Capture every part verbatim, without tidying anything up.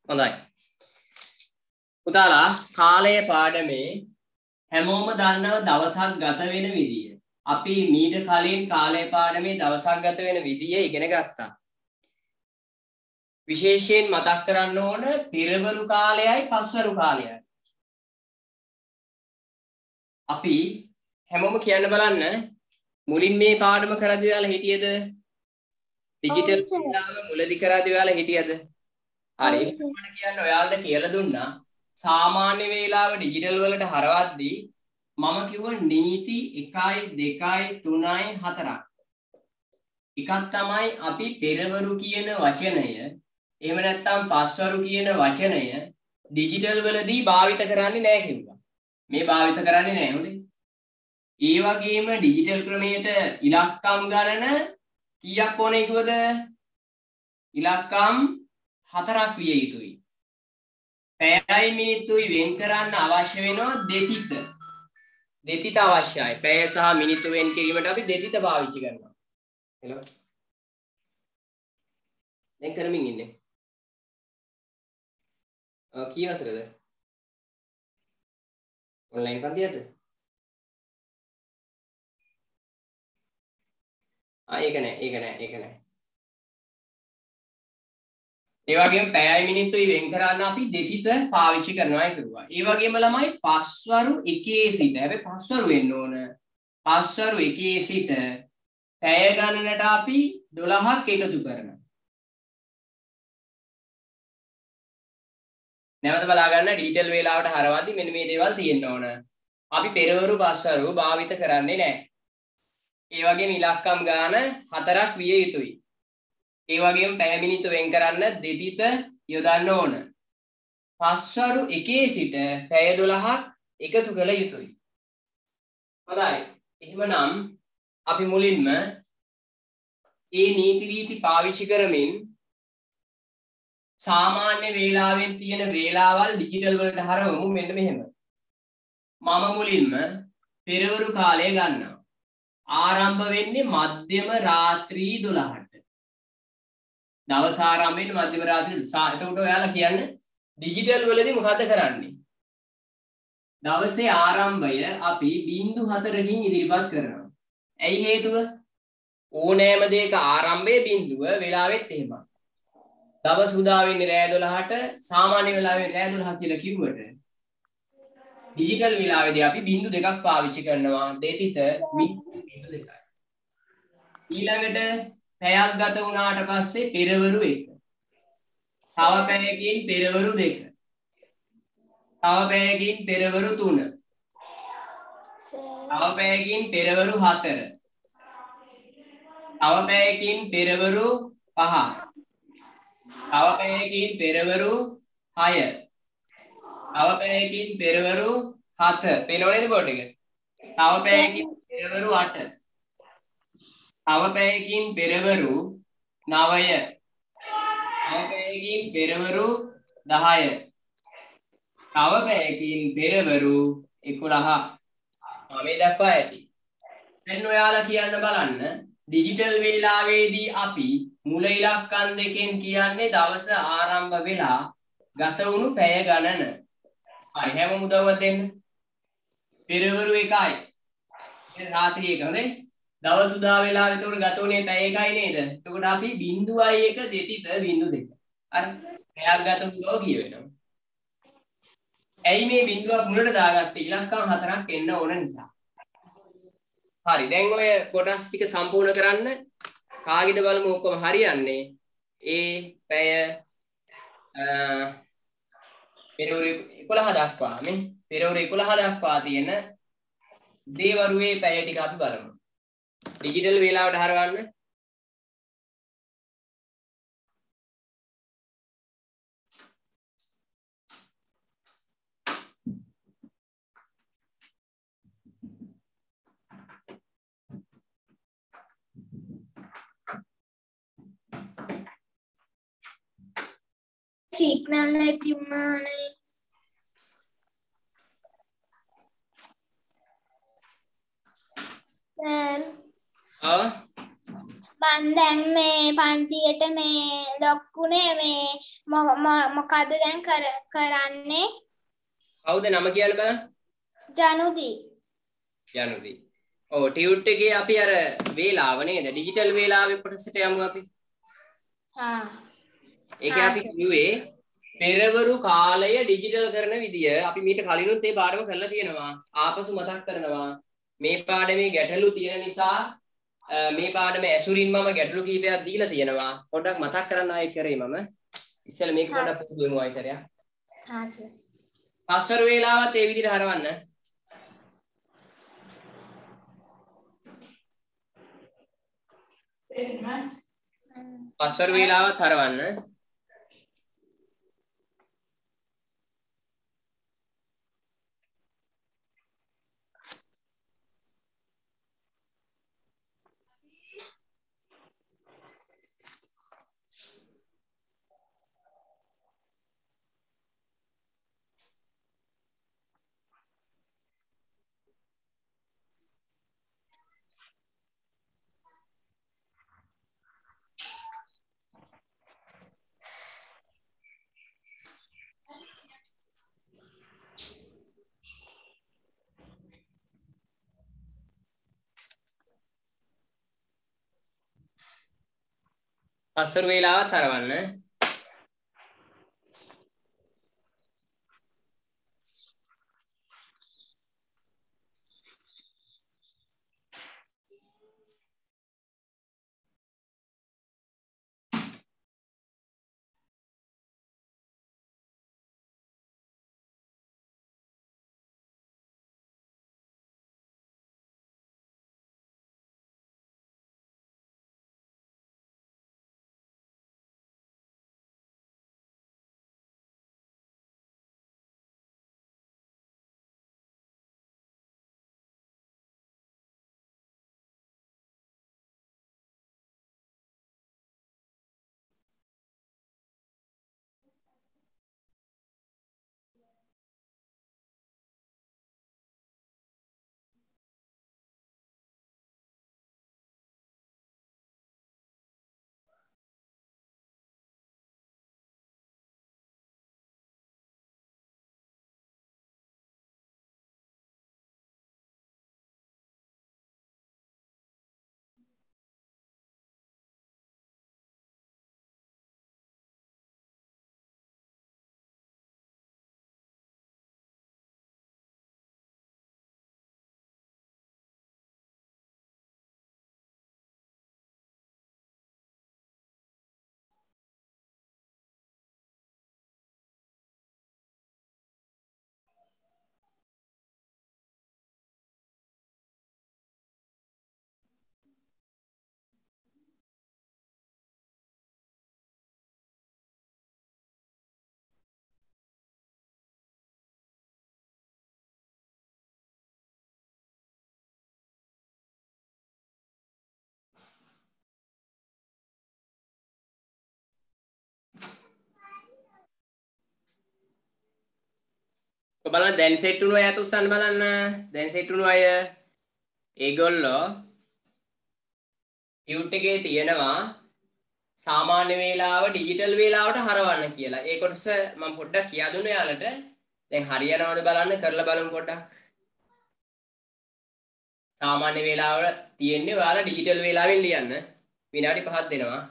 හොඳයි. පුතාලා කාලයේ පාඩමේ හැමෝම දන්නව දවසක් ගත වෙන විදිය. අපි මීට කලින් කාලයේ පාඩමේ දවසක් ගත වෙන විදිය ඉගෙන ගත්තා. විශේෂයෙන් මතක් කරන්න ඕන පෙරවරු කාලයයි පස්වරු කාලයයි. අපි හැමෝම කියන්න බලන්න මුලින් මේ පාඩම කරද්දී ඔයාලා හිටියද? ඩිජිටල් වේලාව මුලදී කරද්දී ඔයාලා හිටියද? හරි. මම කියන්නේ ඔයාලට කියලා දුන්නා සාමාන්‍ය වේලාව ඩිජිටල් වලට හරවද්දී මම කිව්ව නීති එකයි දෙකයි තුනයි හතරක්. එකක් තමයි අපි පෙරවරු කියන වචනය එහෙම නැත්නම් පස්වරු කියන වචනය ඩිජිටල් වලදී භාවිත කරන්නේ නැහැ කිව්වා. මේ භාවිත කරන්නේ නැහැ හොඳේ. ඒ වගේම ඩිජිටල් ක්‍රමයට ඉලක්කම් ගණන කීයක් ඕනේ කිව්වද? ඉලක්කම් හතරක් විය යුතුයි. පැයයි මිනිත්තුයි වෙන් කරන්න අවශ්‍ය වෙනවා දෙතිත. දෙතිත අවශ්‍යයි. පැය සහ මිනිත්තු වෙන් කිරීමට අපි දෙතිත පාවිච්චි කරනවා. හෙලෝ. දැන් කරමින් ඉන්නේ. ආ කී වසරද? ඔන්ලයින් පන්තියද? ආ ඒක නෑ ඒක නෑ ඒක නෑ. ඒ වගේම පැයයි මිනිත්තුයි වෙන් කරන්න අපි දෙතිත පාවිච්චි කරනවා කිව්වා. ඒ වගේම ළමයි පස්වරු එකේ සිට හැබැයි පස්වරු වෙන්න ඕන. පස්වරු එකේ සිට පැය ගණනට අපි දොළහක් එකතු කරනවා. නැවත බලා ගන්න ඩීටේල් වේලාවට හරවද්දි මෙන්න මේ දේවල් තියෙන්න ඕන. අපි පෙරවරු පස්වරු භාවිත කරන්නේ නැහැ. ඒ වගේම ඉලක්කම් ගාන හතරක් විය යුතුයි. ඒ වගේම පැය මිනිත්තු වෙන් කරන්න දෙතිත යොදන්න ඕන. පස්වරු එකේ සිට පැය දොළහක් එකතු කළ යුතුයි. හොඳයි. එහෙමනම් අපි මුලින්ම ඒ නීති රීති පාවිච්චි කරමින් සාමාන්‍ය වේලාවෙන් තියෙන වේලාවල් ඩිජිටල් වලට හරවමු මෙන්න මෙහෙම. මම මුලින්ම පෙරවරු කාලය ගන්නවා. ආරම්භ වෙන්නේ මධ්‍යම රාත්‍රී දොළහට. දවස ආරම්භ වෙන්නේ මධ්‍යම රාත්‍රී. එතකොට ඔයාලා කියන්න ඩිජිටල් වලදී මොකද කරන්නේ? දවසේ ආරම්භය අපි බිංදු හතරකින් ඉදිරිපත් කරනවා. ඇයි හේතුව? ඕනෑම දෙයක ආරම්භයේ බිංදුව වෙලාවෙත් එහෙමයි. දවස් උදා වෙන්නේ රෑ දොළහට සාමාන්‍ය වෙලාවෙන් රෑ දොළහ කියලා කිව්වට ඩිජිටල් වෙලාවේදී අපි බිංදු දෙකක් පාවිච්චි කරනවා. දෙතිත බිංදු දෙකයි. ඊළඟට පැයක් ගත වුණාට පස්සේ පෙරවරු එක. තව පැයකින් පෙරවරු දෙක. තව පැයකින් පෙරවරු තුන. තව පැයකින් පෙරවරු හතර. තව පැයකින් පෙරවරු පහ. තව පැයකින් පෙරවරු හය. තව පැයකින් පෙරවරු හත. පේනව නේද බෝඩ් එක? තව පැයකින් පෙරවරු අට. තව පැයකින් පෙරවරු නවය. තව පැයකින් පෙරවරු දහය. තව පැයකින් පෙරවරු එකොළහ. මේ දක්වා ඇති. දැන් ඔයාලා කියන්න බලන්න ඩිජිටල් වේලාවේදී අපි මුල ඉලක්කම් දෙකෙන් කියන්නේ දවස ආරම්භ වෙලා ගත වුණු පැය ගණන. හරි හැම උදව්වක් දෙන්න. පෙරවරු එකයි. රාත්‍රී එක හොඳේ. දවස් උදා වෙලා එතකොට ගත වුණේ පැය එකයි නේද? එතකොට අපි බිංදුවයි එක දෙතිත බිංදු දෙක. හරි. පැයක් ගත වුණා කියවෙනවා. ඇයි මේ බිංදුවක් මුලට දාගත්තේ? ඉලක්කම් හතරක් එන්න ඕන නිසා. හරි දැන් ඔය කොටස් ටික සම්පූර්ණ කරන්න කාගෙද බලමු ඔක්කොම හරියන්නේ ඒ පැය පෙරවරු එකොළහ දක්වා මේ පෙරවරු එකොළහ දක්වා තියෙන දේවරුවේ පැය ටික අපි බලමු ඩිජිටල් වේලාවට හරවන්න signal නැති වුණානේ. දැන් ආ මන් දැන් මේ පන්තියට මේ ලොක්කුනේ මේ මොකද්ද දැන් කර කරන්නේ කවුද නම කියන්න බලන්න ජනුදි ජනුදි ඔව් ටියුට් එකේ අපි අර වේලාව නේද ඩිජිටල් වේලාවේ කොටසට යමු අපි හා ඒකේ අපි කිව්වේ පෙරවරු කාලය ඩිජිටල් කරන විදිය අපි මීට කලිනුත් මේ පාඩම කරලා තියෙනවා ආපසු මතක් කරනවා මේ පාඩමේ ගැටලු තියෙන නිසා මේ පාඩම ඇසුරින් මම ගැටලු කීපයක් දීලා තියෙනවා පොඩ්ඩක් මතක් කරන්න ආයෙ කරේ මම ඉස්සෙල්ලා මේක පොඩ්ඩක් පුරුදු වෙමු ආයෙසරයක් හා සර් පස්වරු වේලාවත් ඒ විදිහට හරවන්න පස්වරු වේලාවත් හරවන්න පස්වරු වේලාවත් හරවන්න බලන්න දැන් සෙට් වුණු අයත් උස්සන්න බලන්න දැන් සෙට් වුණු අය ඒගොල්ලෝ ටියුට් එකේ තියෙනවා සාමාන්‍ය වේලාව ඩිජිටල් වේලාවට හරවන්න කියලා. ඒ කොටස මම පොඩ්ඩක් කියා දුන්නා යාලට. දැන් හරියනවද බලන්න කරලා බලමු පොඩ්ඩක්. සාමාන්‍ය වේලාව තියෙන්නේ ඔයාලා ඩිජිටල් වේලාවෙන් ලියන්න. විනාඩි පහක් දෙනවා.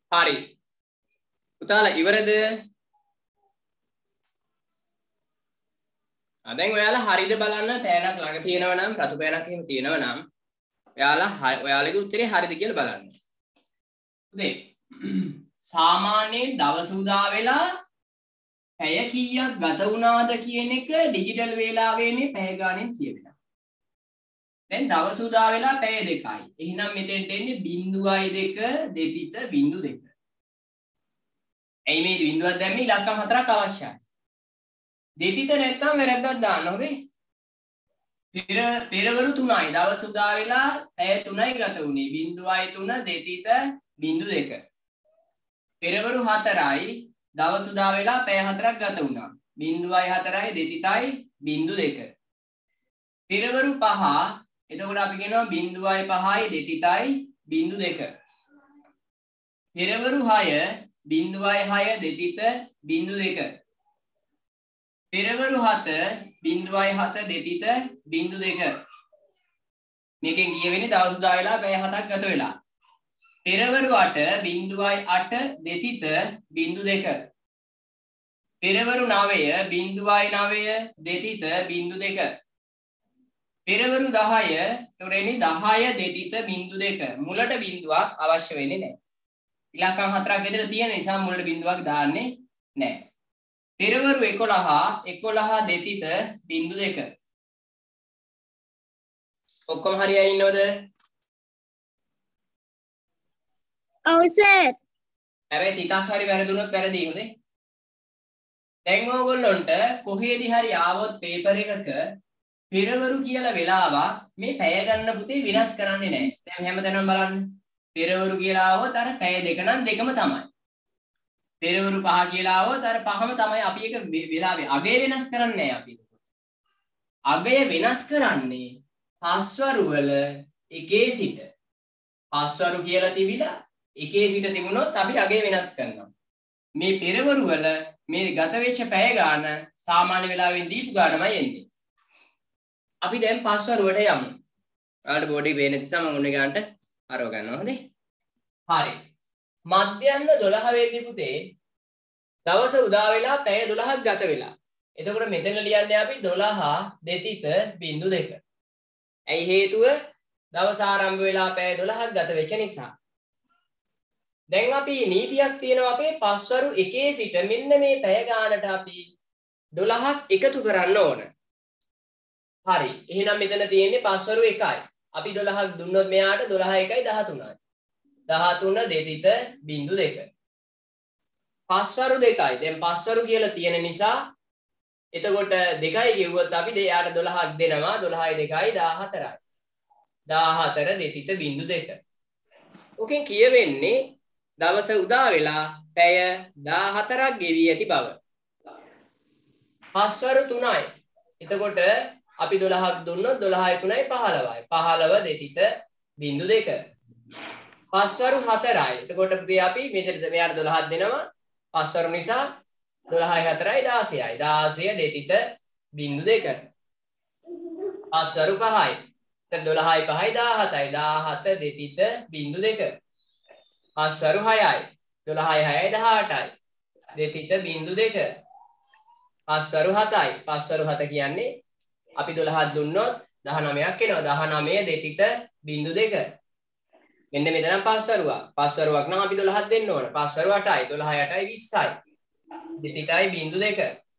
හරි. පුතාලා ඉවරද? ආ දැන් ඔයාලා හරිද බලන්න පෑනක් ළඟ තියෙනවා නම් රතු පෑනක් එහෙම තියෙනවා නම් ඔයාලා ඔයාලගේ උත්තරේ හරිද කියලා බලන්න. හරි. සාමාන්‍යයෙන් දවස උදා වෙලා පැය කීයක් ගත වුණාද කියන එක ඩිජිටල් වේලාවේ මේ පැය ගානෙන් කියවෙනවා. දැන් දවස උදා වෙලා පැය දෙකයි. එහෙනම් මෙතෙන්ට එන්නේ බිංදුවයි දෙක දෙතිත බිංදු දෙක. එයි මේ බිංදුවක් දැම්මේ ඉලක්කම් හතරක් අවශ්‍යයි. දෙතිත නැත්තම් වැරද්දක් දාන්න හොඳේ. පෙර පෙරවරු තුනයි දවස් උදා වෙලා පැය තුනයි ගත වුණේ. බිංදුවයි තුන දෙතිත බිංදු දෙක. පෙරවරු හතරයි දවස් උදා වෙලා පැය හතරක් ගත වුණා. බිංදුවයි හතරයි දෙතිතයි බිංදු දෙක. පෙරවරු පහ එතකොට අපි කියනවා බිංදුවයි පහයි දෙතිතයි බිංදු දෙක. පෙරවරු හය බිංදුවයි හය දෙතිත බිංදු දෙක. පෙරවරු හත බිංදුවයි හත දෙතිත බිංදු දෙක. මේකෙන් කියවෙන්නේ දවස් උදා වෙලා පැය හතක් ගත වෙලා. පෙරවරු අට බිංදුවයි අට දෙතිත බිංදු දෙක. පෙරවරු නවය බිංදුවයි නවය දෙතිත බිංදු දෙක. පෙරවරු දහය එතකොට එන්නේ දහය දෙතිත බිංදු දෙක. මුලට බිංදුවක් අවශ්‍ය වෙන්නේ නැහැ. ඉලක්කම් හතරක් විතර තියෙන නිසා මුලට බිංදුවක් දාන්නේ නැහැ. පෙරවරු එකොළහ එකොළහ දෙතිත බිංදු දෙක. ඔක්කොම හරියයි ඉන්නවද? ඔව් සර්. හැබැයි ටිකක් හරි වැරදුනොත් වැරදි හොඳේ. දැන් ඕගොල්ලොන්ට කොහේදී හරි ආවොත් පේපර් එකක පෙරවරු කියලා වෙලාවක් මේ පැය ගන්න පුතේ විනාශ කරන්නේ නැහැ. දැන් හැමතැනම බලන්න. පෙරවරු කියලා ආවොත් අර පැය දෙක නම් දෙකම තමයි. පෙරවරු පහ කියලා ආවොත් අර පහම තමයි. අපි එක වෙලාවේ අගය වෙනස් කරන්නේ නැහැ අපි. අගය වෙනස් කරන්නේ පස්වරු වල එකේ සිට. පස්වරු කියලා තිබිලා එකේ සිට තිබුණොත් අපි අගය වෙනස් කරනවා. මේ පෙරවරු වල මේ ගත වෙච්ච පැය ගාන සාමාන්‍ය වෙලාවෙන් දීපු ගානමයි එන්නේ. අපි දැන් පස්වරුවට යමු. ඔයාලට බෝඩ් එකේ පේන නිසා මම උන්නේ ගන්නට අරව ගන්නවා හොඳේ. හරි. මධ්‍යහ්න දොළහ වෙද්දී පුතේ දවස උදා වෙලා පැය දොළහක් ගත වෙලා. එතකොට මෙතන ලියන්නේ අපි දොළහ දෙතිත බිංදු දෙක. ඇයි හේතුව? දවස ආරම්භ වෙලා පැය දොළහක් ගත වෙච්ච නිසා. දැන් අපි නීතියක් තියෙනවා අපේ පස්වරු එකේ සිට මෙන්න මේ පැය ගානට අපි දොළහක් එකතු කරන්න ඕන. හරි. එහෙනම් මෙතන තියෙන්නේ පස්වරු එකයි. අපි දොළහක් දුන්නොත් මෙයාට දොළහ එකයි දහතුනයි. දහතුන දෙතිත බිංදු දෙක. පස්වරු දෙකයි. දැන් පස්වරු කියලා තියෙන නිසා එතකොට දෙකයි කිව්වොත් අපි දෙයාට දොළහක් දෙනවා. දොළහයි දෙකයි දහහතරයි. දහහතර දෙතිත බිංදු දෙක. ඔකෙන් කියවෙන්නේ දවස උදා වෙලා පැය දහහතරක් ගෙවි ඇති බව. පස්වරු තුනයි. එතකොට අපි දොළහක් දුන්නොත් දොළහයි තුනයි පහළොවයි. පහළොව දෙතිත බිංදු දෙක. පස්වරු හතරයි. එතකොට පුතේ අපි මෙතන මෙයාට දොළහක් දෙනවා. පස්වරු නිසා දොළහයි හතරයි දාසයයි. දාසය දෙතිත බිංදු දෙක. පස්වරු පහයි. එතන දොළහයි පහයි දහහතයි. දහහත දෙතිත බිංදු දෙක. පස්වරු හයයි. දොළහයි හයයි දහඅටයි. දෙතිත බිංදු දෙක. පස්වරු හතයි. පස්වරු හත කියන්නේ අපි දොළහක් දුන්නොත් දහනවයක් එනවා. දහනවය දෙතිත බිංදු දෙක. මෙන්න මෙතන පස්වරුවක්. පස්වරුවක් නම් අපි දොළහක් දෙන්න ඕන. පස්වරු අටයි. දොළහයි අටයි විස්සයි. දෙතිතයි බිංදු දෙක.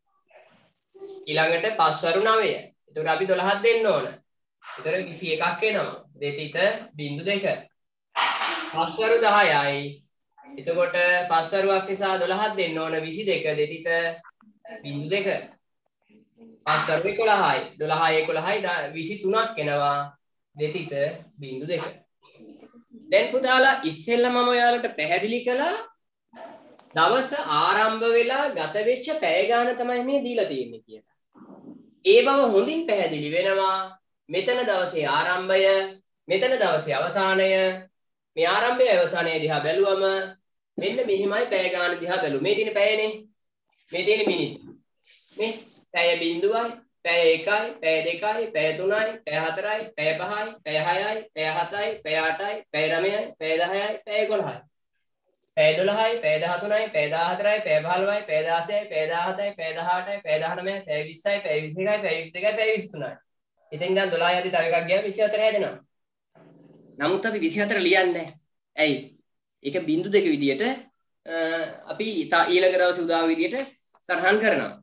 ඊළඟට පස්වරු නවය. එතකොට අපි දොළහක් දෙන්න ඕන. එතකොට විසි එකක් එනවා. දෙතිත බිංදු දෙක. පස්වරු දහයයි. එතකොට පස්වරුවක් නිසා දොළහක් දෙන්න ඕන. විසි දෙක දෙතිත බිංදු දෙක. පස්වරු එකොළහයි. දොළහයි එකොළහයි විසි තුනක් එනවා. දෙතිත බිංදු දෙක. දැන් පුතාලා ඉස්සෙල්ලා මම ඔයාලට පැහැදිලි කළා දවස ආරම්භ වෙලා ගත වෙච්ච පැය ගාන තමයි මේ දීලා තියෙන්නේ කියලා. ඒ බව හොඳින් පැහැදිලි වෙනවා. මෙතන දවසේ ආරම්භය, මෙතන දවසේ අවසානය. මේ ආරම්භය අවසානය දිහා බැලුවම මෙන්න මෙහිමයි පැය ගාන දිහා බැලුවා. මේ තියෙන පැයනේ. මේ තියෙන මිනිත්තු. මේ පැය බිංදුවයි, පැය එකයි, පැය දෙකයි, පැය තුනයි, පැය හතරයි, පැය පහයි, පැය හයයි, පැය හතයි, පැය අටයි, පැය නවයයි, පැය දහයයි, පැය එකොළහයි. පැය දොළහයි, පැය දහතුනයි, පැය දහහතරයි, පැය පහළොවයි, පැය දාසයයි, පැය දාහතයි, පැය දහඅටයි, පැය දහනවයයි, පැය විස්සයි, පැය විසිඑකයි, පැය විසිදෙකයි, පැය විසිතුනයි. ඉතින් ඉඳන් දොළහයි යද්දි තව එකක් ගියාම විසිහතර හැදෙනවා. නමුත් අපි විසිහතර ලියන්නේ නැහැ. ඇයි? ඒක බිංදු දෙක විදියට අපි ඊළඟ දවසේ උදාව විදියට සටහන් කරනවා.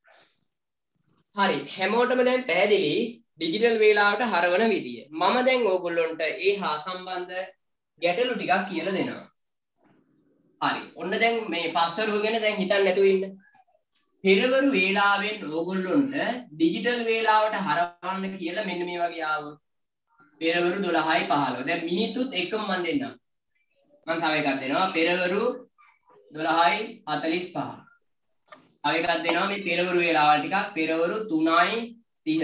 හරි. හැමෝටම දැන් පැහැදිලි ඩිජිටල් වේලාවට හරවන විදිය. මම දැන් ඕගොල්ලොන්ට ඒ හා සම්බන්ධ ගැටලු ටිකක් කියලා දෙනවා. හරි. ඔන්න දැන් මේ පස්වරු ගැන දැන් හිතන්න නැතුව ඉන්න. පෙරවරු වේලාවෙන් ඕගොල්ලොන්ට ඩිජිටල් වේලාවට හරවන්න කියලා මෙන්න මේ වගේ ආවොත් පෙරවරු දොළහයි පහළොව. දැන් මිනිත්තුත් එකම මම දෙන්නම්. මම තව එකක් දෙනවා. පෙරවරු දොළහයි හතළිස් පහ. තව එකක් දෙනවා මේ පෙරවරු වේලාවල් ටිකක්. පෙරවරු තුනයි තිහ.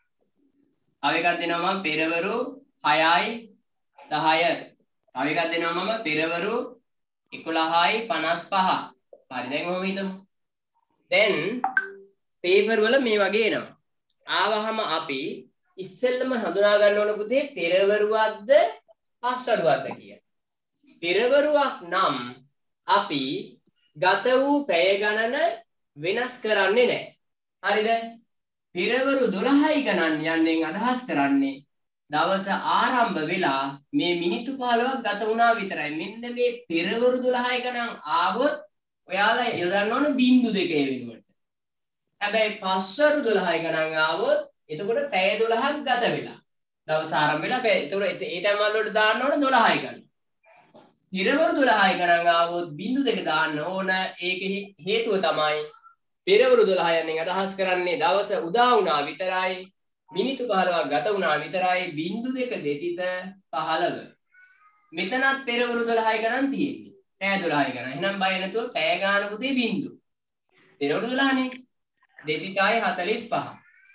තව එකක් දෙනවා මම පෙරවරු හයයි දහය. තව එකක් දෙනවා මම පෙරවරු එකොළහයි පනස් පහ. හරි දැන් ඔහොම හිතමු. දැන් පේපර් වල මේ වගේ එනවා. ආවහම අපි ඉස්සෙල්ලම හඳුනා ගන්න ඕන පුතේ පෙරවරුවක්ද පස්වරුවක්ද කියලා. පෙරවරුවක් නම් අපි ගත වූ පැය ගණන වෙනස් කරන්නේ නැහැ. හරිද? පෙරවරු දොළහයි ගණන් යන්නේ අදහස් කරන්නේ දවස ආරම්භ වෙලා මේ මිනිත්තු පහළොවක් ගත වුණා විතරයි. මෙන්න මේ පෙරවරු දොළහයි ගණන් ආවොත් ඔයාලා යොදන්න ඕන බිංදු දෙකේ වෙනුවට. හැබැයි පස්වරු දොළහයි ගණන් ආවොත් එතකොට පැය දොළහක් ගත වෙලා. දවස ආරම්භ වෙලා පැය එතකොට ඒ ටයිම් වලට දාන්න ඕන දොළහයි ගණන්. පෙරවරු දොළහයි ගණන් ආවොත් බිංදු දෙක දාන්න ඕන. ඒකේ හේතුව තමයි පෙරවරු දොළහයි යන්නේ අදහස් කරන්නේ දවස උදා වුණා විතරයි. මිනිත්තු පහළොවක් ගත වුණා විතරයි. බිංදු දෙක දෙතිත පහළව. මෙතනත් පෙරවරු දොළහයි ගණන් තියෙන්නේ. පැය දොළහයි ගණන්. එහෙනම් බය නැතුව පැය ගාන පුතේ බිංදු. පෙරවරු දොළහනේ. දෙතිතයි හතළිස් පහ.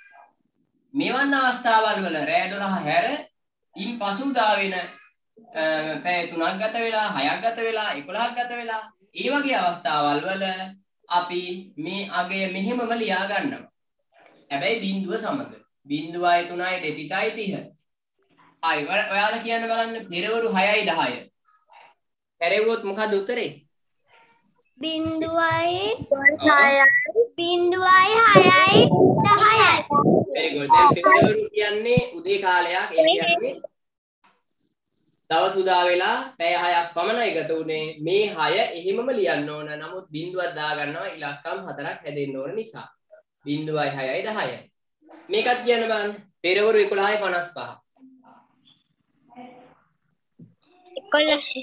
මෙවන් අවස්ථාවල් වල රෑ දොළහ හැර ඉන් පසුදා වෙන පැය තුනක් ගත වෙලා, හයක් ගත වෙලා, එකොළහක් ගත වෙලා, ඒ වගේ අවස්ථාවල් වල අපි මේ අගය මෙහෙමම ලියා ගන්නවා. හැබැයි බිංදුව සමග. බිංදුවයි තුනයි දෙතිතයි තිහ. හරි ඔයාලා කියන්න බලන්න පෙරවරු හයයි දහය. පැරෙව්වොත් මොකද උත්තරේ? බිංදුවයි හයයි බිංදුවයි හයයි දහයයි. very good. දැන් පෙරවරු කියන්නේ උදේ කාලයක්. ඒ කියන්නේ දවස් උදා වෙලා පැය හයක් පමණයි ගත උනේ. මේ හය එහෙමම ලියන්න ඕන. නමුත් බිංදුවක් දා ගන්නවා ඉලක්කම් හතරක් හැදෙන්න ඕන නිසා. බිංදුවයි හයයි දහයයි. මේකත් කියන්න බලන්න. පෙරවරු එකොළහයි පනස් පහ. එකොළහයි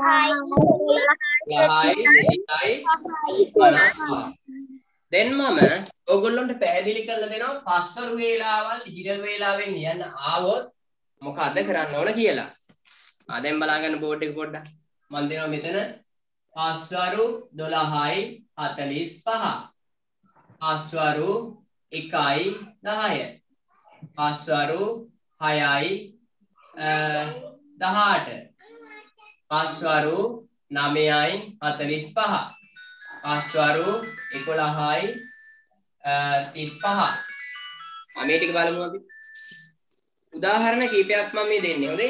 දැන් මම ඔයගොල්ලන්ට පැහැදිලි කරලා දෙනවා පස්වරු වේලාවල් ඩිජිටල් වේලාවෙන් ලියන්න ආවොත් මොකද කරන්න ඕන කියලා. ආ දැන් බලා ගන්න බෝඩ් එක පොඩ්ඩක්. මම දෙනවා මෙතන පස්වරු දොළහයි හතළිස් පහ. පස්වරු එකයි දහය. පස්වරු හයයි දහඅට. පස්වරු නවයයි හතළිස් පහ. පස්වරු එකොළහයි තිස් පහ. මේ ටික බලමු අපි. උදාහරණ කීපයක් මම මේ දෙන්නේ. හොඳේ?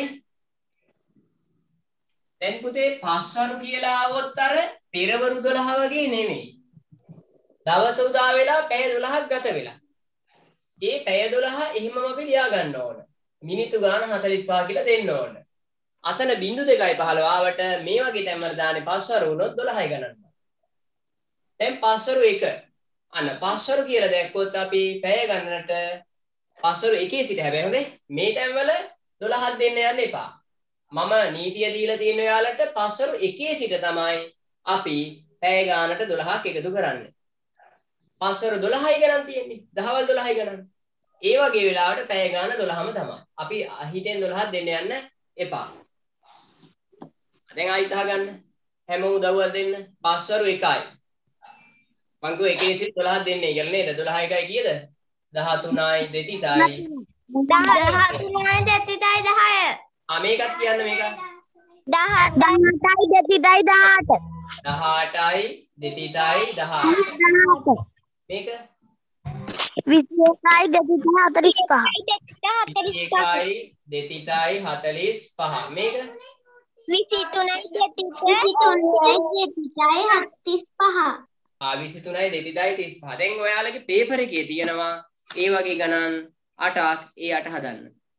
දැන් පුතේ පස්වරු කියලා આવොත් අර පෙරවරු දොළහ වගේ නෙමෙයි. දවස උදා වෙලා පැය දොළහක් ගත වෙලා. ඒ පැය දොළහ එහෙමම අපි ලියා ගන්න ඕන. මිනිත්තු ගාන හතළිස් පහ කියලා දෙන්න ඕන. අතන බිංදු දෙකයි පහළව ආවට මේ වගේ තැන් වල දාන්නේ පස්වරු වුණොත් දොළහයි ගණන්. දැන් පස්වරු එක. අන්න පස්වරු කියලා දැක්කොත් අපි පැය ගණනට පස්වරු එකේ සිට හැබැයි හොඳේ මේ තැන් වල දොළහක් දෙන්න යන්න එපා. මම නීතිය දීලා තියෙන ඔයාලට පස්වරු එකේ සිට තමයි අපි පැය ගානට දොළහක් එකතු කරන්නේ. පස්වරු දොළහයි ගණන් තියෙන්නේ. දහවල් දොළහයි ගණන්. ඒ වගේ වෙලාවට පැය ගාන දොළහම තමයි. අපි හිතෙන් දොළහක් දෙන්න යන්න එපා. දැන් ආයිත් අහගන්න. හැම උදව්වක් දෙන්න. පස්වරු එකයි. මං කිව්වා එකේ සිට දොළහක් දෙන්නේ කියලා නේද? දොළහ එකයි කීයද? දහතුනයි දෙතිතයි. දහතුනයි දෙතිතයි දහය. ආ මේකත් කියන්න මේක. දහඅටයි දෙතිතයි දහඅට. දහඅටයි දෙතිතයි දහඅට. මේක විසි එකයි දෙතිතයි හතළිස් පහ. විසි එකයි දෙතිතයි හතළිස් පහ. මේක විසිතුනයි දෙතිත විසිතුනයි දෙතිතයි හත්තිස් පහ. ආ විසිතුනයි දෙතිතයි තිස් පහ. දැන් ඔයාලගේ පේපර් එකේ තියෙනවා ඒ වගේ ගණන් අටක්. ඒ අට හදන්න.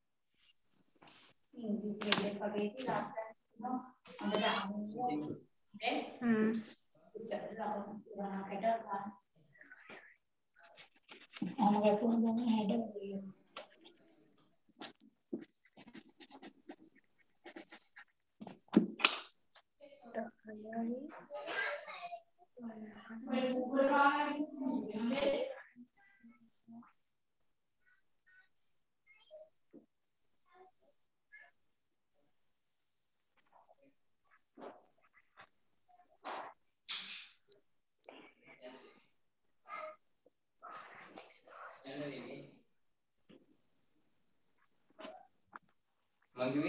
මංගුවේ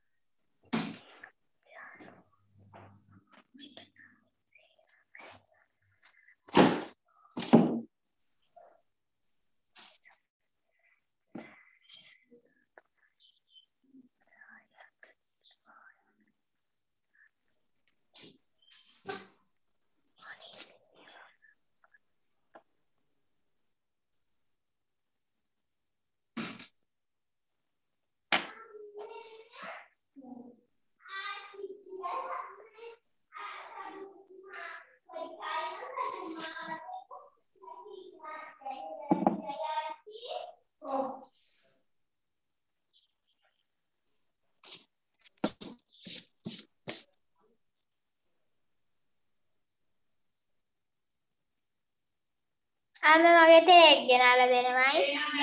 අම්ම මගේ තේක් ගෙනල්ලා දෙනවයි.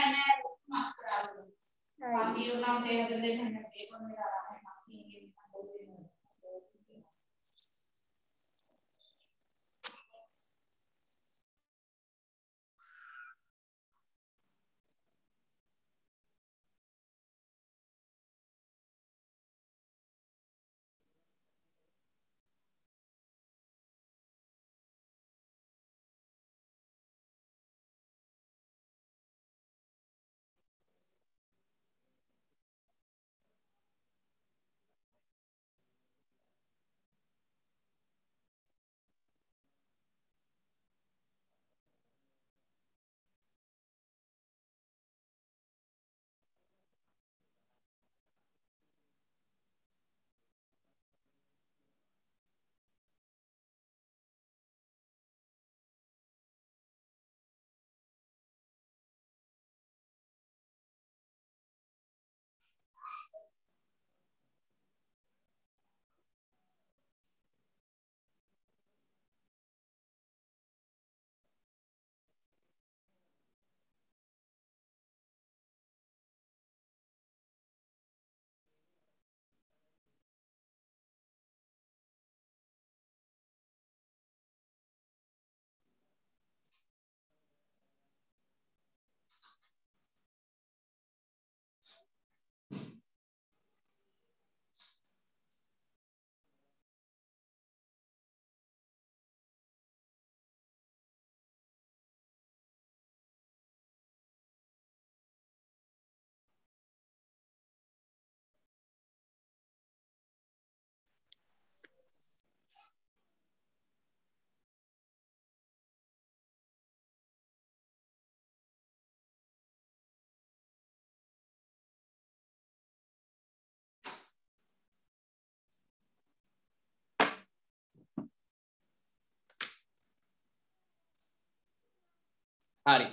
හරි.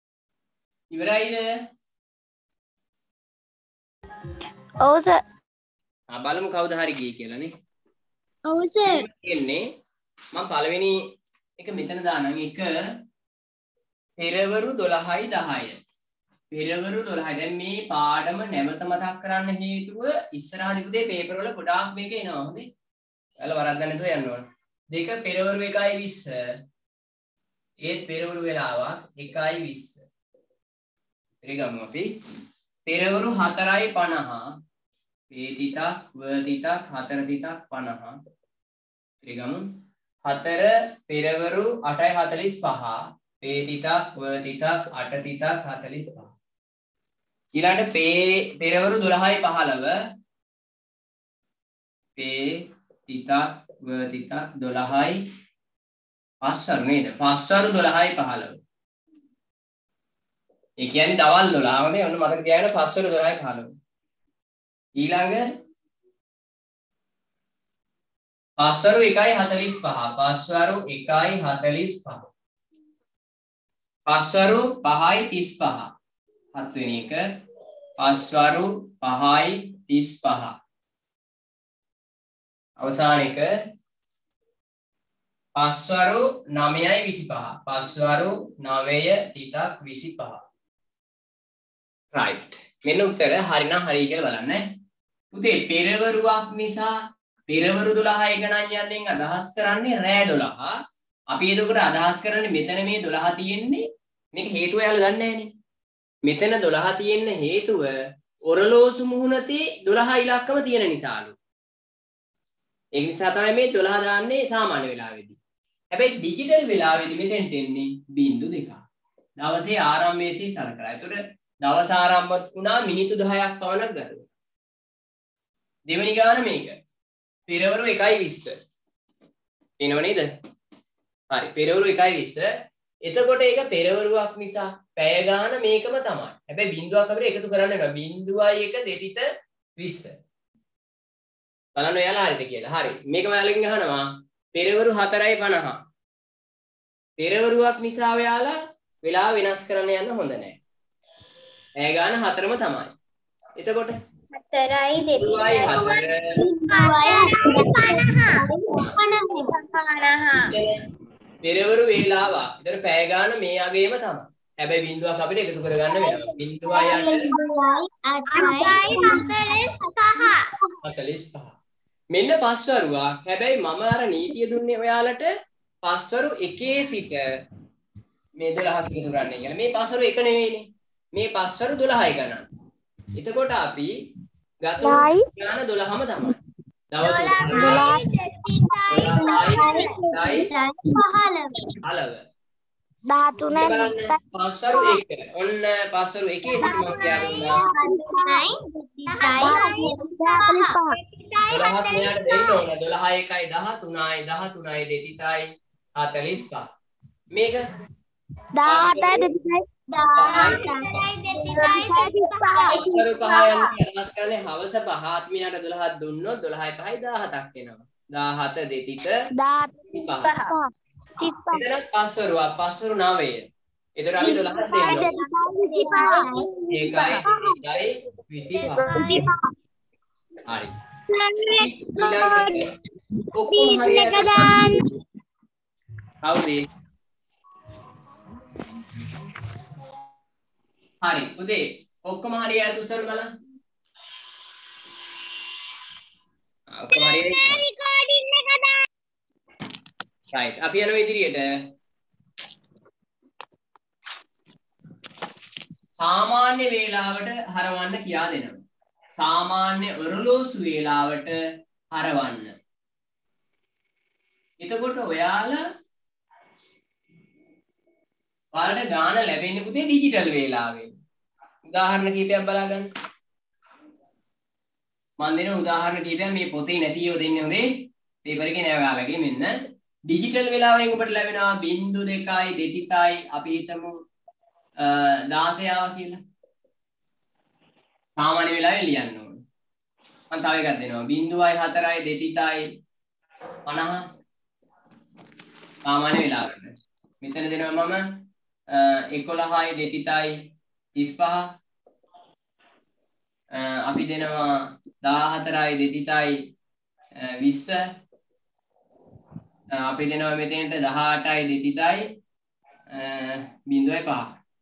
ඉවරයිද? ඔව් සර්. ආ බලමු කවුද හරි ගියේ කියලා නේ. ඔව් සර්. එන්නේ මම පළවෙනි එක මෙතන දානම් එක පෙරවරු දොළහයි දහය. පෙරවරු දොළහයි. දැන් මේ පාඩම නැවත මතක් කරන්න හේතුව ඉස්සරහදී පුතේ පේපර් වල ගොඩාක් මේක එනවා. හොඳේ. ඔයාලා වරද්දන්න නැතුව යන්න ඕන. දෙක පෙරවරු එකයි විස්ස. ඒත් පෙරවරු වෙලාවක් එකයි විස්ස. ඊගමු අපි පෙරවරු හතරයි පනහ. පේ තිතක් ව තිතක් හතර තිතක් පනහ. ඊගමු හතර පෙරවරු අටයි හතළිස් පහ. පේ තිතක් ව තිතක් අට තිතක් හතළිස් පහ. ඊළඟට පේ පෙරවරු දොළහයි පහළව. පේ තිතක් ව තිතක් දොළහයි පස්වරු නේද? පස්වරු දොළහයි පහළොව. ඒ කියන්නේ දවල් දොළහ. හොඳයි ඔන්න මතක තියාගන්න පස්වරු දොළහයි පහළොව. ඊළඟ පස්වරු එකයි හතළිස් පහ. පස්වරු එකයි හතළිස් පහ. පස්වරු පහයි තිස් පහ. හත් වෙනි එක. පස්වරු පහයි තිස් පහ. අවසාන එක පස්වරු නවයයි විසි පහ. පස්වරු නවය තිතක් විසි පහ. right. මෙන්න උත්තර හරිනම් හරි කියලා බලන්න. පුතේ පෙරවරුවක් නිසා පෙරවරු දොළහයි ගණන් යන්නේ අදහස් කරන්නේ රෑ දොළහ. අපි එතකොට අදහස් කරන්නේ මෙතන මේ දොළහ තියෙන්නේ මේක හේතුව යාළුවා දන්නේ නැහනේ. මෙතන දොළහ තියෙන්න හේතුව ඔරලෝසු මුහුණතේ දොළහ ඉලක්කම තියෙන නිසාලු. ඒක නිසා තමයි මේ දොළහ දාන්නේ සාමාන්‍ය වෙලාවෙදී. හැබැයි ඩිජිටල් වෙලාවෙදී මෙතෙන්ට එන්නේ බිංදු දෙකක්. දවසේ ආරම්භයේ සිට සලකලා. ඒතකොට දවස ආරම්භ වුණා මිනිත්තු දහයක් පමණක් ගතවෙනවා. දෙවෙනි ගාන මේක. පෙරවරු එකයි විස්ස. එනව නේද? හරි. පෙරවරු එකයි විස්ස. එතකොට ඒක පෙරවරුවක් නිසා පැය ගාන මේකම තමයි. හැබැයි බිංදුවක් අපිට එකතු කරන්න වෙනවා. බිංදුවයි එක දෙතිත විස්ස. බලන්න ඔයාලා හරිද කියලා. හරි. මේක ඔයාලගෙන් අහනවා. පෙරවරු හතරයි පනහ. පෙරවරුවක් නිසා ඔයාලා වෙලාව වෙනස් කරන්න යන්න හොඳ නැහැ. පැය ගාන හතරම තමයි. එතකොට හතරයි දෙතියි පෙරවරු වේලාව. ඒතර පැය ගාන මේ අගේම තමයි. හැබැයි බිංදුවක් අපිට එකතු කරගන්න වෙනවා. බිංදුවයි හතළිස් පහ. මෙන්න පස්වරුවක්. හැබැයි මම අර නීතිය දුන්නේ ඔයාලට පස්වරු එකේ සිට මේ දොළහක් එකතු කරන්න කියලා. මේ පස්වරු එක නෙවෙයිනේ. මේ පස්වරු දොළහයි ගණන්. එතකොට අපි ගත ගාන දොළහම තමයි. දවස් පස්වරු එක. ඔන්න පස්වරු එකේ සිට මම කියලා දුන්නා. දොළහක් මෙයාට දෙන්න ඕන. දොළහ එකයි දහතුනයි දහතුනයි දෙතිතයි හතළිස් පහ. මේක දහඅටයි දෙතිතයි පස්වරු පහ යන්නේ අදහස් කරන්නේ හවස පහත් මෙයාට දොළහක් දුන්නොත් දොළහයි පහයි දහහතක් එනවා. දහහත දෙතිත තිස් පහ. එතනත් පස්වරුවක්. පස්වරු නවය. එතකොට අපි දොළහක් දෙන්නවා. ඒකයි දෙතිතයි විසි පහ. හරි. ඔක්කොම හරියට කවුද? හරි පුතේ ඔක්කොම හරියට උසර බලන්න. ඔක්කොම හරියට රෙකෝඩින් එක දාන්න. right අපි යනවා ඉදිරියට. සාමාන්‍ය වේලාවට හරවන්න කියා දෙනවා. සාමාන්‍ය ඔරලෝසු වේලාවට හරවන්න. එතකොට ඔයාලා ඔයාලට ගාන ලැබෙන්නේ පුතේ ඩිජිටල් වේලාවෙන්. උදාහරණ කීපයක් බලා ගන්න. මම දෙන උදාහරණ කීපයක් මේ පොතේ නැතිව දෙන්නේ හොඳේ. පේපර් එකේ නෑ ඔයාලගේ මෙන්න ඩිජිටල් වේලාවෙන් ඔබට ලැබෙනවා බිංදු දෙකයි දෙතිතයි අපි හිතමු දාසය ආවා කියලා. සාමාන්‍ය වෙලාවෙන් ලියන්න ඕනේ. මම තව එකක් දෙනවා. බිංදුවයි හතරයි දෙතිතයි පනහ සාමාන්‍ය වෙලාවට. මෙතන දෙනවා මම එකොළහයි දෙතිතයි තිස් පහ. අපි දෙනවා දහහතරයි දෙතිතයි විස්ස. අපි දෙනවා මෙතනට දහඅටයි දෙතිතයි බිංදුවයි පහ.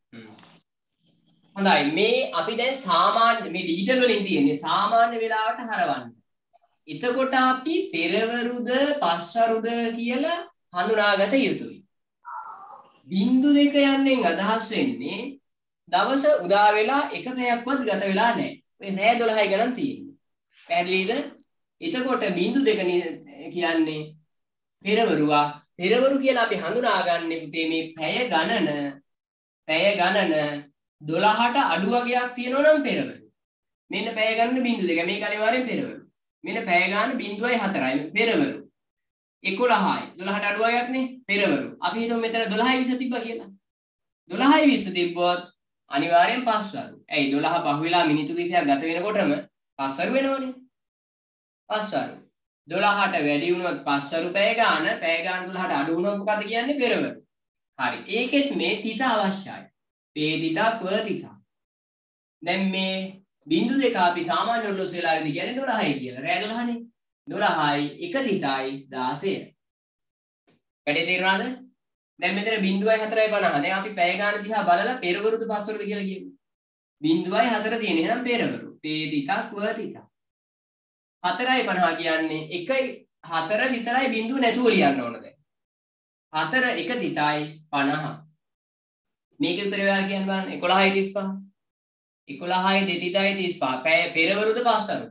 හොඳයි මේ අපි දැන් සාමාන්‍ය මේ ඩිජිටල් වලින් තියෙන්නේ සාමාන්‍ය වෙලාවට හරවන්න. එතකොට අපි පෙරවරුද පස්වරුද කියලා හඳුනාගත යුතුයි. බිංදු දෙක යන්නේ අදහස් වෙන්නේ දවස උදා වෙලා එක පැයක්වත් ගත වෙලා නැහැ. ඔය රෑ දොළහයි ගණන් තියෙන්නේ. පැහැදිලිද? එතකොට බිංදු දෙක කියන්නේ පෙරවරුවක්. පෙරවරු කියලා අපි හඳුනාගන්නේ පුතේ මේ පැය ගණන පැය ගණන දොළහට අඩු වගේක් තියෙනවා නම් පෙරවරු. මෙන්න පැය ගණන බිංදු දෙක. මේක අනිවාර්යෙන් පෙරවරු. මෙන්න පැය ගාන බිංදුවයි හතරයි පෙරවරු. එකොළහයි දොළහට අඩු අයයක් නේ පෙරවරු. අපි හිතමු මෙතන දොළහයි විස්ස තිබ්බා කියලා. දොළහයි විස්ස තිබ්බොත් අනිවාර්යෙන් පස්වරු. ඇයි දොළහ පහ වෙලා මිනිත්තු කිහිපයක් ගත වෙනකොටම පස්වරු වෙනවනේ. පස්වරු. දොළහට වැඩි වුණොත් පස්වරු පැය ගාන, පැය ගාන දොළහට අඩු වුණොත් මොකද කියන්නේ පෙරවරු. හරි. ඒකෙත් මේ තිත අවශ්‍යයි. පේ තිතා ක්ව තිතා. දැන් මේ බිංදු දෙක අපි සාමාන්‍ය ඔරලෝසු වෙලාවේදී කියන්නේ දොළහයි කියලා. රෑ දොළහනේ. දොළහයි එක තිතයි දාසය. වැඩේ තේරුණාද? දැන් මෙතන බිංදුවයි හතරයි පනහ. දැන් අපි පැය ගාන දිහා බලලා පෙරවරුද පස්වරුද කියලා කියමු. බිංදුවයි හතර තියෙන එහෙනම් පෙරවරු. පේ තිතා ක්ව තිතා. හතරයි පනහ කියන්නේ එකයි හතර විතරයි බිංදුව නැතුව ලියන්න ඕන දැන්. හතර එක තිතයි පනහ. මේකේ උත්තරේ ඔයාලා කියන්න බලන්න. එකොළහයි තිස් පහ. එකොළහයි දෙතිතයි තිස් පහ. පැය පෙරවරුද පස්වරුද?